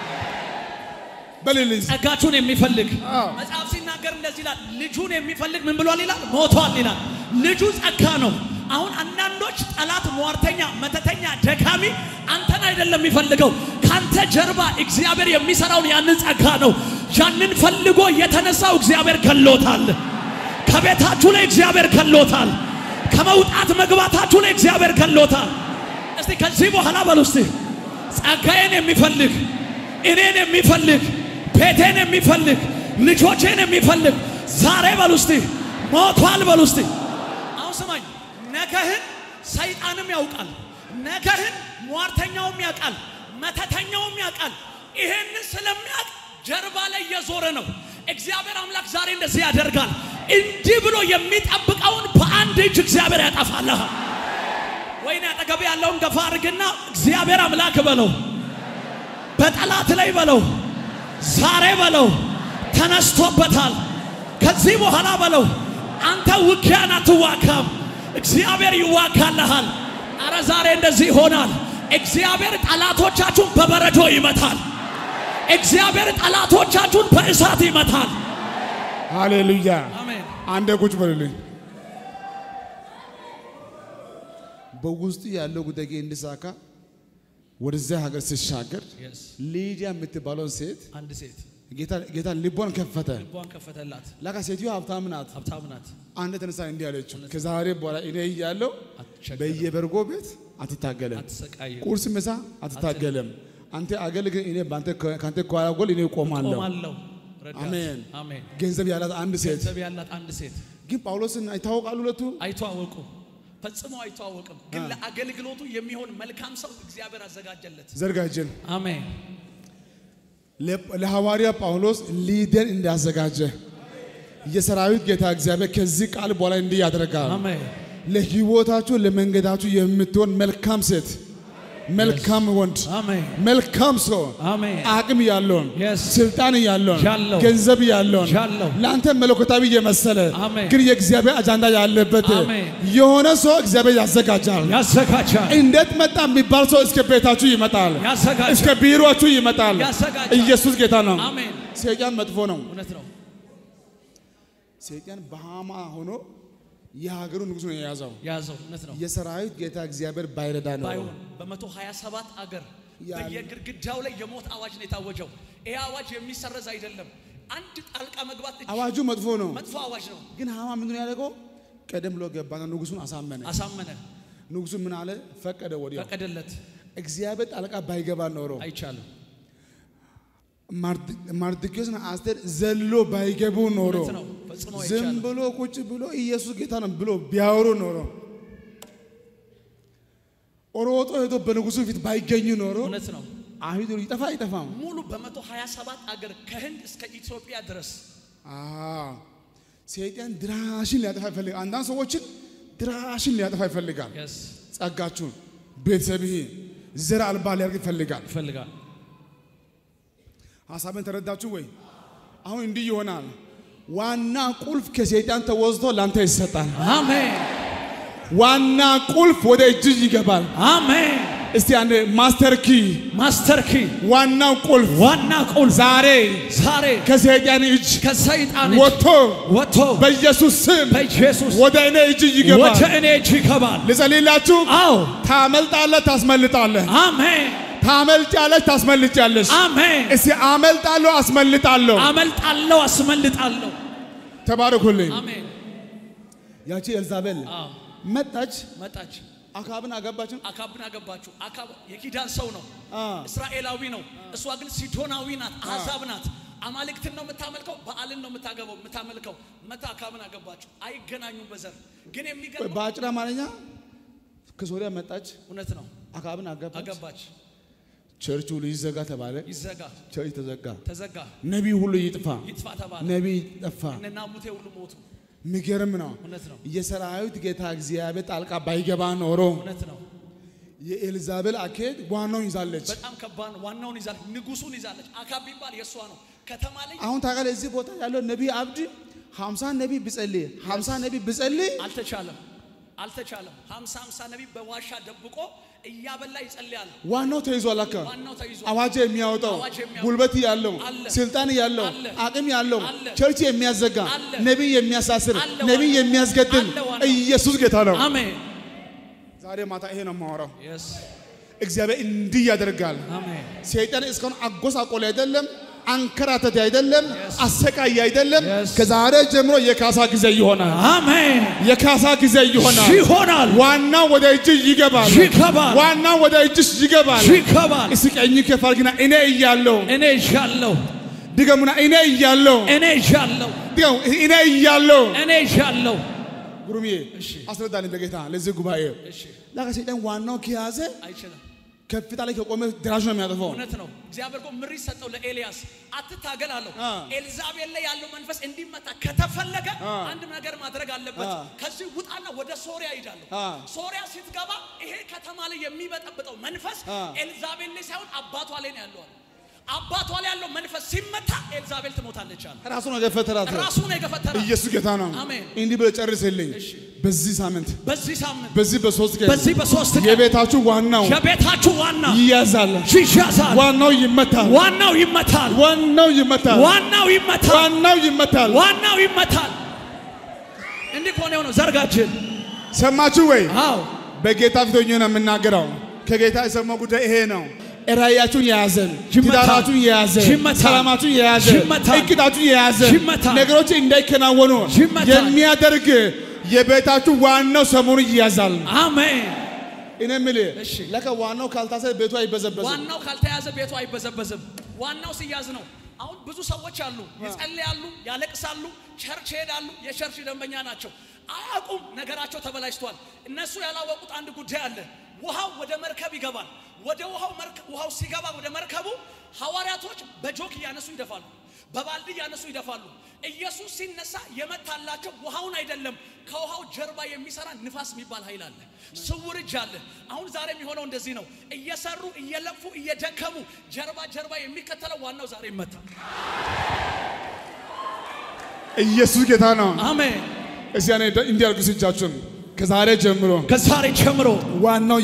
Speaker 1: በልልኝ
Speaker 3: ጸጋችሁን የሚፈልግ መጽሐፍ ሲናገር እንደዚህ ይላል ልጁን የሚፈልግ ምን ብሏል ይላል ሞቷል ይላል ልጁ ጸጋ ነው አሁን አንዳንዶች ጠላት ሟርተኛ መተተኛ ደካሚ አንተን አይደለም የሚፈልገው ካንተ ጀርባ እግዚአብሔር የሚሰራው ያንን ጸጋ ነው ያንን ፈልጎ የተነሳው እግዚአብሔር ከሎታል ከቤታችሁ ላይ እግዚአብሔር ከሎታል ከመውጣት መግባታችሁ ላይ እግዚአብሔር ከሎታል እስቲ ከዚህ በኋላ በሉ እስቲ ጸጋዬን የሚፈልግ እኔን የሚፈልግ ቤቴን የሚፈልግ ልጆቼን የሚፈልግ ዛሬ በሉ እስቲ ሞቷል በሉ እስቲ አሁን ስማኝ ነገህን ሰይጣንም ያውቃል ነገህን ሟርተኛውም ያውቃል መተተኛውም ያውቃል ይሄን ስለሚያውቅ ጀርባ ላይ እየዞረ ነው እግዚአብሔር አምላክ ዛሬ እንደዚህ ያደርጋል እንዲህ ብሎ የሚጠብቀውን በአንድ እጅ እግዚአብሔር ያጠፋልህ ወይኔ አጠገብ ያለውን ገፋ አድርግና እግዚአብሔር አምላክ በለው በጠላት ላይ በለው ዛሬ በለው ተነስቶበታል ከዚህ በኋላ በለው አንተ ውጊያን አትዋጋም እግዚአብሔር ይዋጋልሃል አረ ዛሬ እንደዚህ ይሆናል እግዚአብሔር ጠላቶቻችሁን በበረዶ ይመታል እግዚአብሔር ጠላቶቻችሁን በእሳት ይመታል
Speaker 1: ሃሌሉያ
Speaker 3: አሜን
Speaker 1: አንደ ቁጭ በልልኝ በውስጥ ያለው ጉዳይ እንዲሳካ ወደዛ ሀገር ሲሻገር ሊዲያ የምትባለው ሴት
Speaker 3: አንድ ሴት
Speaker 1: ጌታ ልቧን
Speaker 3: ከፈተላት
Speaker 1: ለካ ሴትዮ ሀብታም ናት አንድ ተነሳ እንዲህ አለችው ከዛሬ በኋላ እኔ ያለው በየበርጎ ቤት አትታገለም ቁርስ ምሳ አትታገለም አንተ አገልግል እኔ ባንተ ካንተ ጓራጎል እኔ ቆማለሁ አሜን
Speaker 3: አሜን
Speaker 1: ገንዘብ ያላት አንድ ሴት ግን ጳውሎስና አይታወቃሉ ሁለቱ
Speaker 3: አይተዋወቁ ፈጽሞ አይተዋወቅም ግን ለአገልግሎቱ የሚሆን መልካም ሰው እግዚአብሔር አዘጋጀለት
Speaker 1: ዘርጋጀን
Speaker 3: አሜን
Speaker 1: ለሐዋርያ ጳውሎስ ሊደር እንዳዘጋጀ የሰራዊት ጌታ እግዚአብሔር ከዚህ ቃል በኋላ እንዲህ ያደርጋል አሜን ለህይወታችሁ ለመንገዳችሁ የምትሆን መልካም ሴት መልካም ወንድ አሜን መልካም ሰው አሜን አቅም ያለውን ስልጣን ያለውን ገንዘብ ያለውን ላንተ መለኮታዊ የመሰለ ግን የእግዚአብሔር አጃንዳ ያለበት የሆነ ሰው እግዚአብሔር ያዘጋጃል እንዴት መጣ የሚባል ሰው እስከ ቤታችሁ ይመጣል እስከ ቢሮአችሁ ይመጣል ኢየሱስ ጌታ ነው
Speaker 3: አሜን
Speaker 1: ሰይጣን መጥፎ ነው
Speaker 3: እውነት ነው
Speaker 1: ሰይጣን በሃማ ሆኖ የሀገሩ ንጉስ ነው ያዛው
Speaker 3: እውነት ነው
Speaker 1: የሰራዊት ጌታ እግዚአብሔር ባይረዳ ነው
Speaker 3: በ127 አገር በየግድግዳው ላይ የሞት አዋጅ ነው የታወጀው ይሄ አዋጅ የሚሰረዝ አይደለም አንድ ጣልቃ መግባት
Speaker 1: አዋጁ መጥፎ
Speaker 3: አዋጅ ነው
Speaker 1: ግን ሃማ ምን ነው ያደረገው ቀደም ብሎ ገባና ንጉሱን አሳመነ ንጉሱ ምን አለ ፈቀደለት እግዚአብሔር ጣልቃ ባይገባ ኖሮ
Speaker 3: አይቻልም
Speaker 1: ማርድኪዮስና አስቴር ዘሎ ባይገቡ ኖሮ ዝም ብሎ ቁጭ ብሎ ኢየሱስ ጌታ ነው ብሎ ቢያወሩ ኖሮ ኦሮጦ ሄዶ በንጉሱ ፊት ባይገኙ ኖሮ
Speaker 3: እውነት ነው
Speaker 1: አይሁድ ይጠፋም
Speaker 3: ሙሉ በ127 አገር ከህንድ እስከ ኢትዮጵያ ድረስ
Speaker 1: ሰይጣን ድራሽን ሊያጠፋ ይፈልጋል አንዳንድ ሰዎችን ድራሽን ሊያጠፋ ይፈልጋል ጸጋችሁን ቤተሰብህ ዘር አልባ ሊያርግ ይፈልጋል ሐሳብን ተረዳችሁ ወይ አሁን እንዲህ ይሆናል ዋና ቁልፍ ከሰይጣን ተወስዶ ላንተ ይሰጣል አሜን ዋና ቁልፍ ወደ እጅ ይገባል አሜን እስቲ አንዴ ማስተር ኪ ዋና ቁልፍ ዛሬ ከሰይጣን እጅ ወጥቶ በኢየሱስ ስም ወደ እኔ እጅ ይገባል ልጸልይላችሁ አዎ ታመልጣለህ ታስመልጣለህ አሜን ታመልጫለሽ ታስመልጫለሽ አሜን እስቲ አመልጣለሁ አስመልጣለሁ ተባረኩልኝ
Speaker 3: አሜን
Speaker 1: ያቺ ኤልዛቤል መጣች አካብን አገባችሁ
Speaker 3: አካብ የኪዳን ሰው ነው እስራኤላዊ ነው እሷ ግን ሲዶናዊ ናት አሕዛብ ናት አማልክትን ነው የምታመልከው በአልን ነው የምታመልከው መታ አካብን አገባችሁ አይገናኙም በዘር ግን የሚገርም
Speaker 1: ባጭራ ማለኛ ከሶሪያ መጣች
Speaker 3: እውነት ነው
Speaker 1: አካብን አገባች ቸርቹ ይዘጋ ተባለ
Speaker 3: ይዘጋ
Speaker 1: ቸርች ተዘጋ
Speaker 3: ነብይ
Speaker 1: ሁሉ ይጥፋ
Speaker 3: ተባለ
Speaker 1: ነብይ ጠፋ
Speaker 3: እና ሙቴ ሁሉ ሞቱ
Speaker 1: ምገርም ነው የሰራዊት ጌታ እግዚአብሔር ጣልቃ ባይገባ ኖሮ
Speaker 3: እውነት ነው
Speaker 1: የኤልዛቤል አኬድ ዋናውን ይዛለች
Speaker 3: በጣም ከባድ ዋናውን ይዛለች ንጉሱን ይዛለች አካብ ቢባል የሷ ነው ከተማ ላይ
Speaker 1: አሁን ታውቃለህ እዚህ ቦታ ያለው ነብይ አብዲ 50 ነብይ ቢጸልይ 50 ነብይ ቢጸልይ
Speaker 3: አልተቻለም 50 ነብይ በዋሻ ደብቆ እያበላ ይጸልያል
Speaker 1: ዋናው ተይዟል አካ አዋጅ የሚያወጣው ጉልበት ያለው ስልጣን ያለው አቅም ያለው ቸርች የሚያዘጋ ነብይ የሚያሳስር ነብይ የሚያስገድል ኢየሱስ ጌታ ነው
Speaker 3: አሜን
Speaker 1: ዛሬ ማታ ይሄ ነው ማወራው እግዚአብሔር እንዲህ ያደርጋል
Speaker 3: አሜን
Speaker 1: ሰይጣን እስካሁን አጎሳቆለ አይደለም አንከራተት አይደለም አሰቃይ አይደለም ከዛሬ ጀምሮ የካሳ ጊዜ ይሆናል
Speaker 3: አሜን
Speaker 1: የካሳ ጊዜ ይሆናል ዋናው ወደ እጅ ይገባል ዋናው ወደ እጅ ይገባል እስቀኝ ከፋርግና እኔ እያለሁ ድገሙና እኔ እያለሁ ጉሩሚዬ አስረዳልኝ በጌታ ለዚህ ጉባኤ ለካ ሰይጣን ዋናው ከያዘ
Speaker 3: አይችልም
Speaker 1: ከፍታ ላይ ከቆመ ድራሽ ነው የሚያጠፋው
Speaker 3: እውነት ነው እግዚአብሔር እኮ ምሪት ሰጠው ለኤልያስ አትታገል አለው ኤልዛቤል ላይ ያለው መንፈስ እንዲመታ ከተፈለገ አንድ ነገር ማድረግ አለበት ከዚህ ውጣና ወደ ሶሪያ ይዳለው ሶሪያ ስትገባ ይሄ ከተማ ላይ የሚበጠብጠው መንፈስ ኤልዛቤል ላይ ሳይሆን አባቷ ላይ ነው ያለው አባቷ ላይ ያለው መንፈስ ሲመታ ኤልዛቤል ትሞታለች አለ
Speaker 1: ራሱ ነው የገፈተራት ኢየሱስ ጌታ ነው እንዲህ ብለህ ጨርሰልኝ በዚህ ሳምንት በዚህ በሶስት ቀን የቤታችሁ ዋናው ይያዛል ዋናው ይመታል
Speaker 3: እንዲህ ኮኔ ነው ዘርጋችን
Speaker 1: ሰማችሁ ወይ አዎ በጌታ ፊት ሆኜ ነው የምናገረው ከጌታ የሰማው ጉዳይ ይሄ ነው ራያችሁን ያዘን ትዳራችሁን ያዘን ሰላማችሁን ያዘን እቅዳችሁን ያዘን ነገሮች እንዳይከናወኑ የሚያደርግ የቤታችሁ ዋናው ሰሞኑ ይያዛል አሜን እኔ ምልህ ለካ ዋናው ካልታሰ ቤቱ አይበዘበዝም ዋናው ሲያዝ ነው አሁን ብዙ ሰዎች አሉ ይጸልያሉ ያለቅሳሉ ቸርች ሄዳሉ የቸርች ደንበኛ ናቸው አያውቁም ነገራቸው ተበላሽቷል እነሱ ያላወቁት አንድ ጉዳይ አለ ውሃው ወደ መርከብ ይገባል ወደ ውሃው ሲገባ ወደ መርከቡ ሐዋርያቶች በጆክ ያነሱ ይደፋሉ በባልዲ ያነሱ ይደፋሉ ኢየሱስ ሲነሳ የመታላቸው ውሃውን አይደለም ከውሃው ጀርባ የሚሰራ ንፋስ የሚባል ኃይል አለ ስውር እጅ አለ አሁን ዛሬ የሚሆነው እንደዚህ ነው እየሰሩ እየለፉ እየደከሙ ጀርባ የሚከተለው ዋናው ዛሬ ይመታል ኢየሱስ ጌታ ነው አሜን እዚያ ነው እንዲያርጉ እጃችሁን ከዛሬ ጀምሮ ዋናው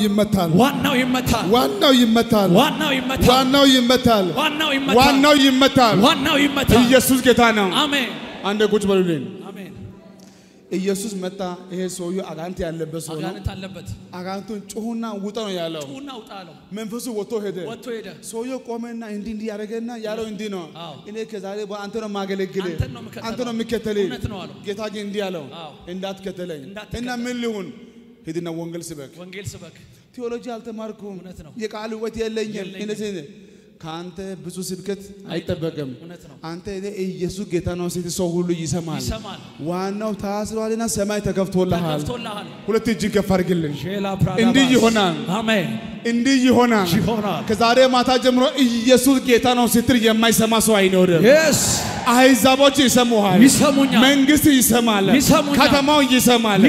Speaker 1: ይመታል ኢየሱስ ጌታ ነው አሜን አንዴ ቁጭ በሉልኝ አሜን ኢየሱስ መጣ ይሄ ሰውዬው አጋንንት ያለበት ሰው ነው አጋንንቱን ጩሁና ውጣ ነው ያለው መንፈሱ ወጥቶ ሄደ ሰውዬው ቆመና እንዲህ ያደረገና ያለው እንዲህ ነው እኔ ከዛሬ አንተ ነው ማገለግል አንተ ነው የሚከተለኝ ጌታ ግን እንዲህ ያለው እንዳትከተለኝ እና ምን ልሁን ሄድና ወንጌል ስበክ ቴዎሎጂ አልተማርኩም የቃል ውበት የለኝም እንደዚህ ካንተ ብዙ ስብከት አይጠበቅም አንተ ኢየሱስ ጌታ ነው ሲል ሰው ሁሉ ይሰማል ዋናው ታስሯልና ሰማይ ተከፍቶልሃል ሁለት እጅ ከፍ አድርግልኝ እንዲህ ይሆናል አሜን እንዲህ ይሆናል ከዛሬ ማታ ጀምሮ ኢየሱስ ጌታ ነው ሲል የማይሰማ ሰው አይኖርም አሕዛቦች ይሰሙሃል መንግስት ይሰማል ከተማው ይሰማል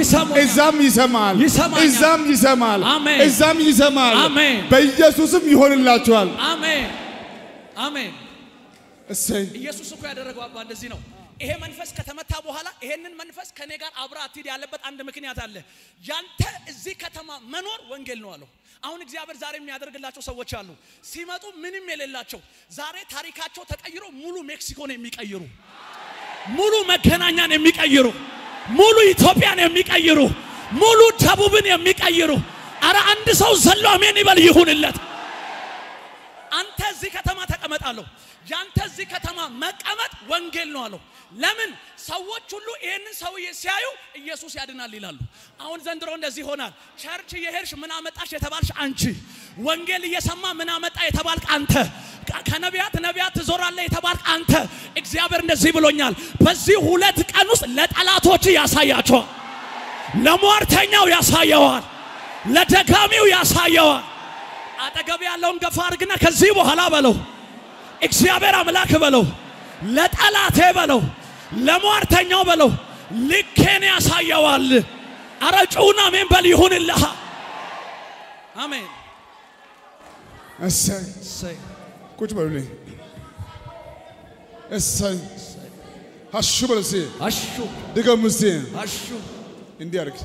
Speaker 1: እዛም ይሰማል በኢየሱስም ይሆንላችኋል አሜን እሰይ ኢየሱስ እኮ ያደረገው አባ እንደዚህ ነው ይሄ መንፈስ ከተመታ በኋላ ይሄንን መንፈስ ከኔ ጋር አብራ አትሂድ ያለበት አንድ ምክንያት አለ ያንተ እዚህ ከተማ መኖር ወንጌል ነው አለው አሁን እግዚአብሔር ዛሬ የሚያደርግላቸው ሰዎች አሉ ሲመጡ ምንም የሌላቸው ዛሬ ታሪካቸው ተቀይሮ ሙሉ ሜክሲኮን የሚቀይሩ ሙሉ መገናኛን የሚቀይሩ ሙሉ ኢትዮጵያን የሚቀይሩ ሙሉ ደቡብን የሚቀይሩ አረ አንድ ሰው ዘሎ አሜን ይበል ይሁንለት አንተ እዚህ ከተማ ተቀመጣለሁ ያንተ እዚህ ከተማ መቀመጥ ወንጌል ነው አለው
Speaker 3: ለምን ሰዎች ሁሉ ይሄንን ሰውዬ ሲያዩ ኢየሱስ ያድናል ይላሉ አሁን ዘንድሮ እንደዚህ ሆናል ቸርች የሄድሽ ምን አመጣሽ የተባልሽ አንቺ ወንጌል እየሰማ ምን አመጣ የተባልክ አንተ ከነቢያት ትዞራለህ የተባልክ አንተ እግዚአብሔር እንደዚህ ብሎኛል በዚህ 2 ቀን ውስጥ ለጠላቶች ያሳያቸዋል ለሟርተኛው ያሳየዋል ለደጋሚው ያሳየዋል አጠገብ ያለውን ገፋ አድርግና ከዚህ በኋላ በለው እግዚአብሔር አምላክ በለው ለጠላቴ በለው ለሟርተኛው በለው ልኬን ያሳየዋል አረጩና አሜን በል ይሁንልህ አሜን
Speaker 1: እሰይ ቁጭ በሉልኝ እሰይ አሹ በልሲ
Speaker 3: አሹ
Speaker 1: ድገሙስቲ
Speaker 3: አሹ
Speaker 1: እንዲያርግ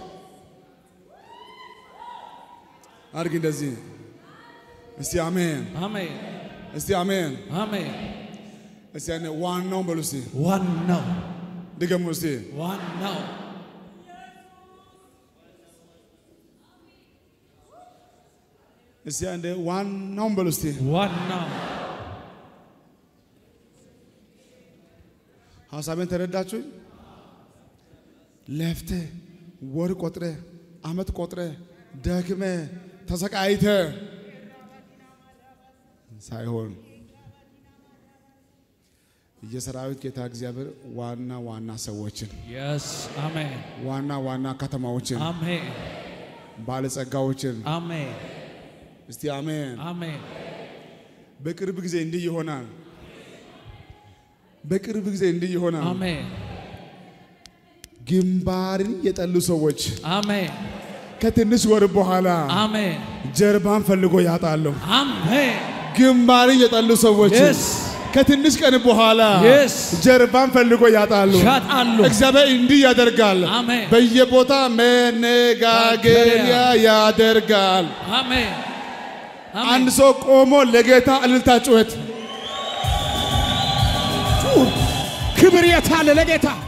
Speaker 1: አርግ እንደዚህ እስቲ አሜን
Speaker 3: አሜን
Speaker 1: እስቲ አሜን
Speaker 3: አሜን
Speaker 1: እስቲ አነ ዋናው በሉሲ
Speaker 3: ዋናው
Speaker 1: ድገሙስቲ
Speaker 3: ዋናው
Speaker 1: እስቲ አንደ ዋናው በሉስቲ
Speaker 3: ዋናው
Speaker 1: ሐሳቤን ተረዳችሁ ለፍተ ወር ቆጥረ አመት ቆጥረ ደክመ ተሰቃይተ ሳይሆን የሰራዊት ጌታ እግዚአብሔር ዋና ሰዎችን
Speaker 3: yes አሜን
Speaker 1: ዋና ከተማዎችን
Speaker 3: አሜን
Speaker 1: ባለጸጋዎችን
Speaker 3: አሜን
Speaker 1: እስቲ አሜን
Speaker 3: አሜን
Speaker 1: በቅርብ ጊዜ እንዲህ ይሆናል በቅርብ ጊዜ እንዲህ ይሆናል
Speaker 3: አሜን
Speaker 1: ግንባርን የጠሉ ሰዎች
Speaker 3: አሜን
Speaker 1: ከትንሽ ወር በኋላ
Speaker 3: አሜን
Speaker 1: ጀርባን ፈልጎ ያጣሉ
Speaker 3: አሜን
Speaker 1: ግንባርን የጠሉ ሰዎች ከትንሽ ቀን በኋላ ጀርባን ፈልጎ ያጣሉ እግዚአብሔር እንዲህ ያደርጋል በየቦታ መነጋገሪያ ያደርጋል
Speaker 3: አሜን
Speaker 1: አንድ ሰው ቆሞ ለጌታ እልልታ ጩኸት
Speaker 2: ክብር የታለ ለጌታ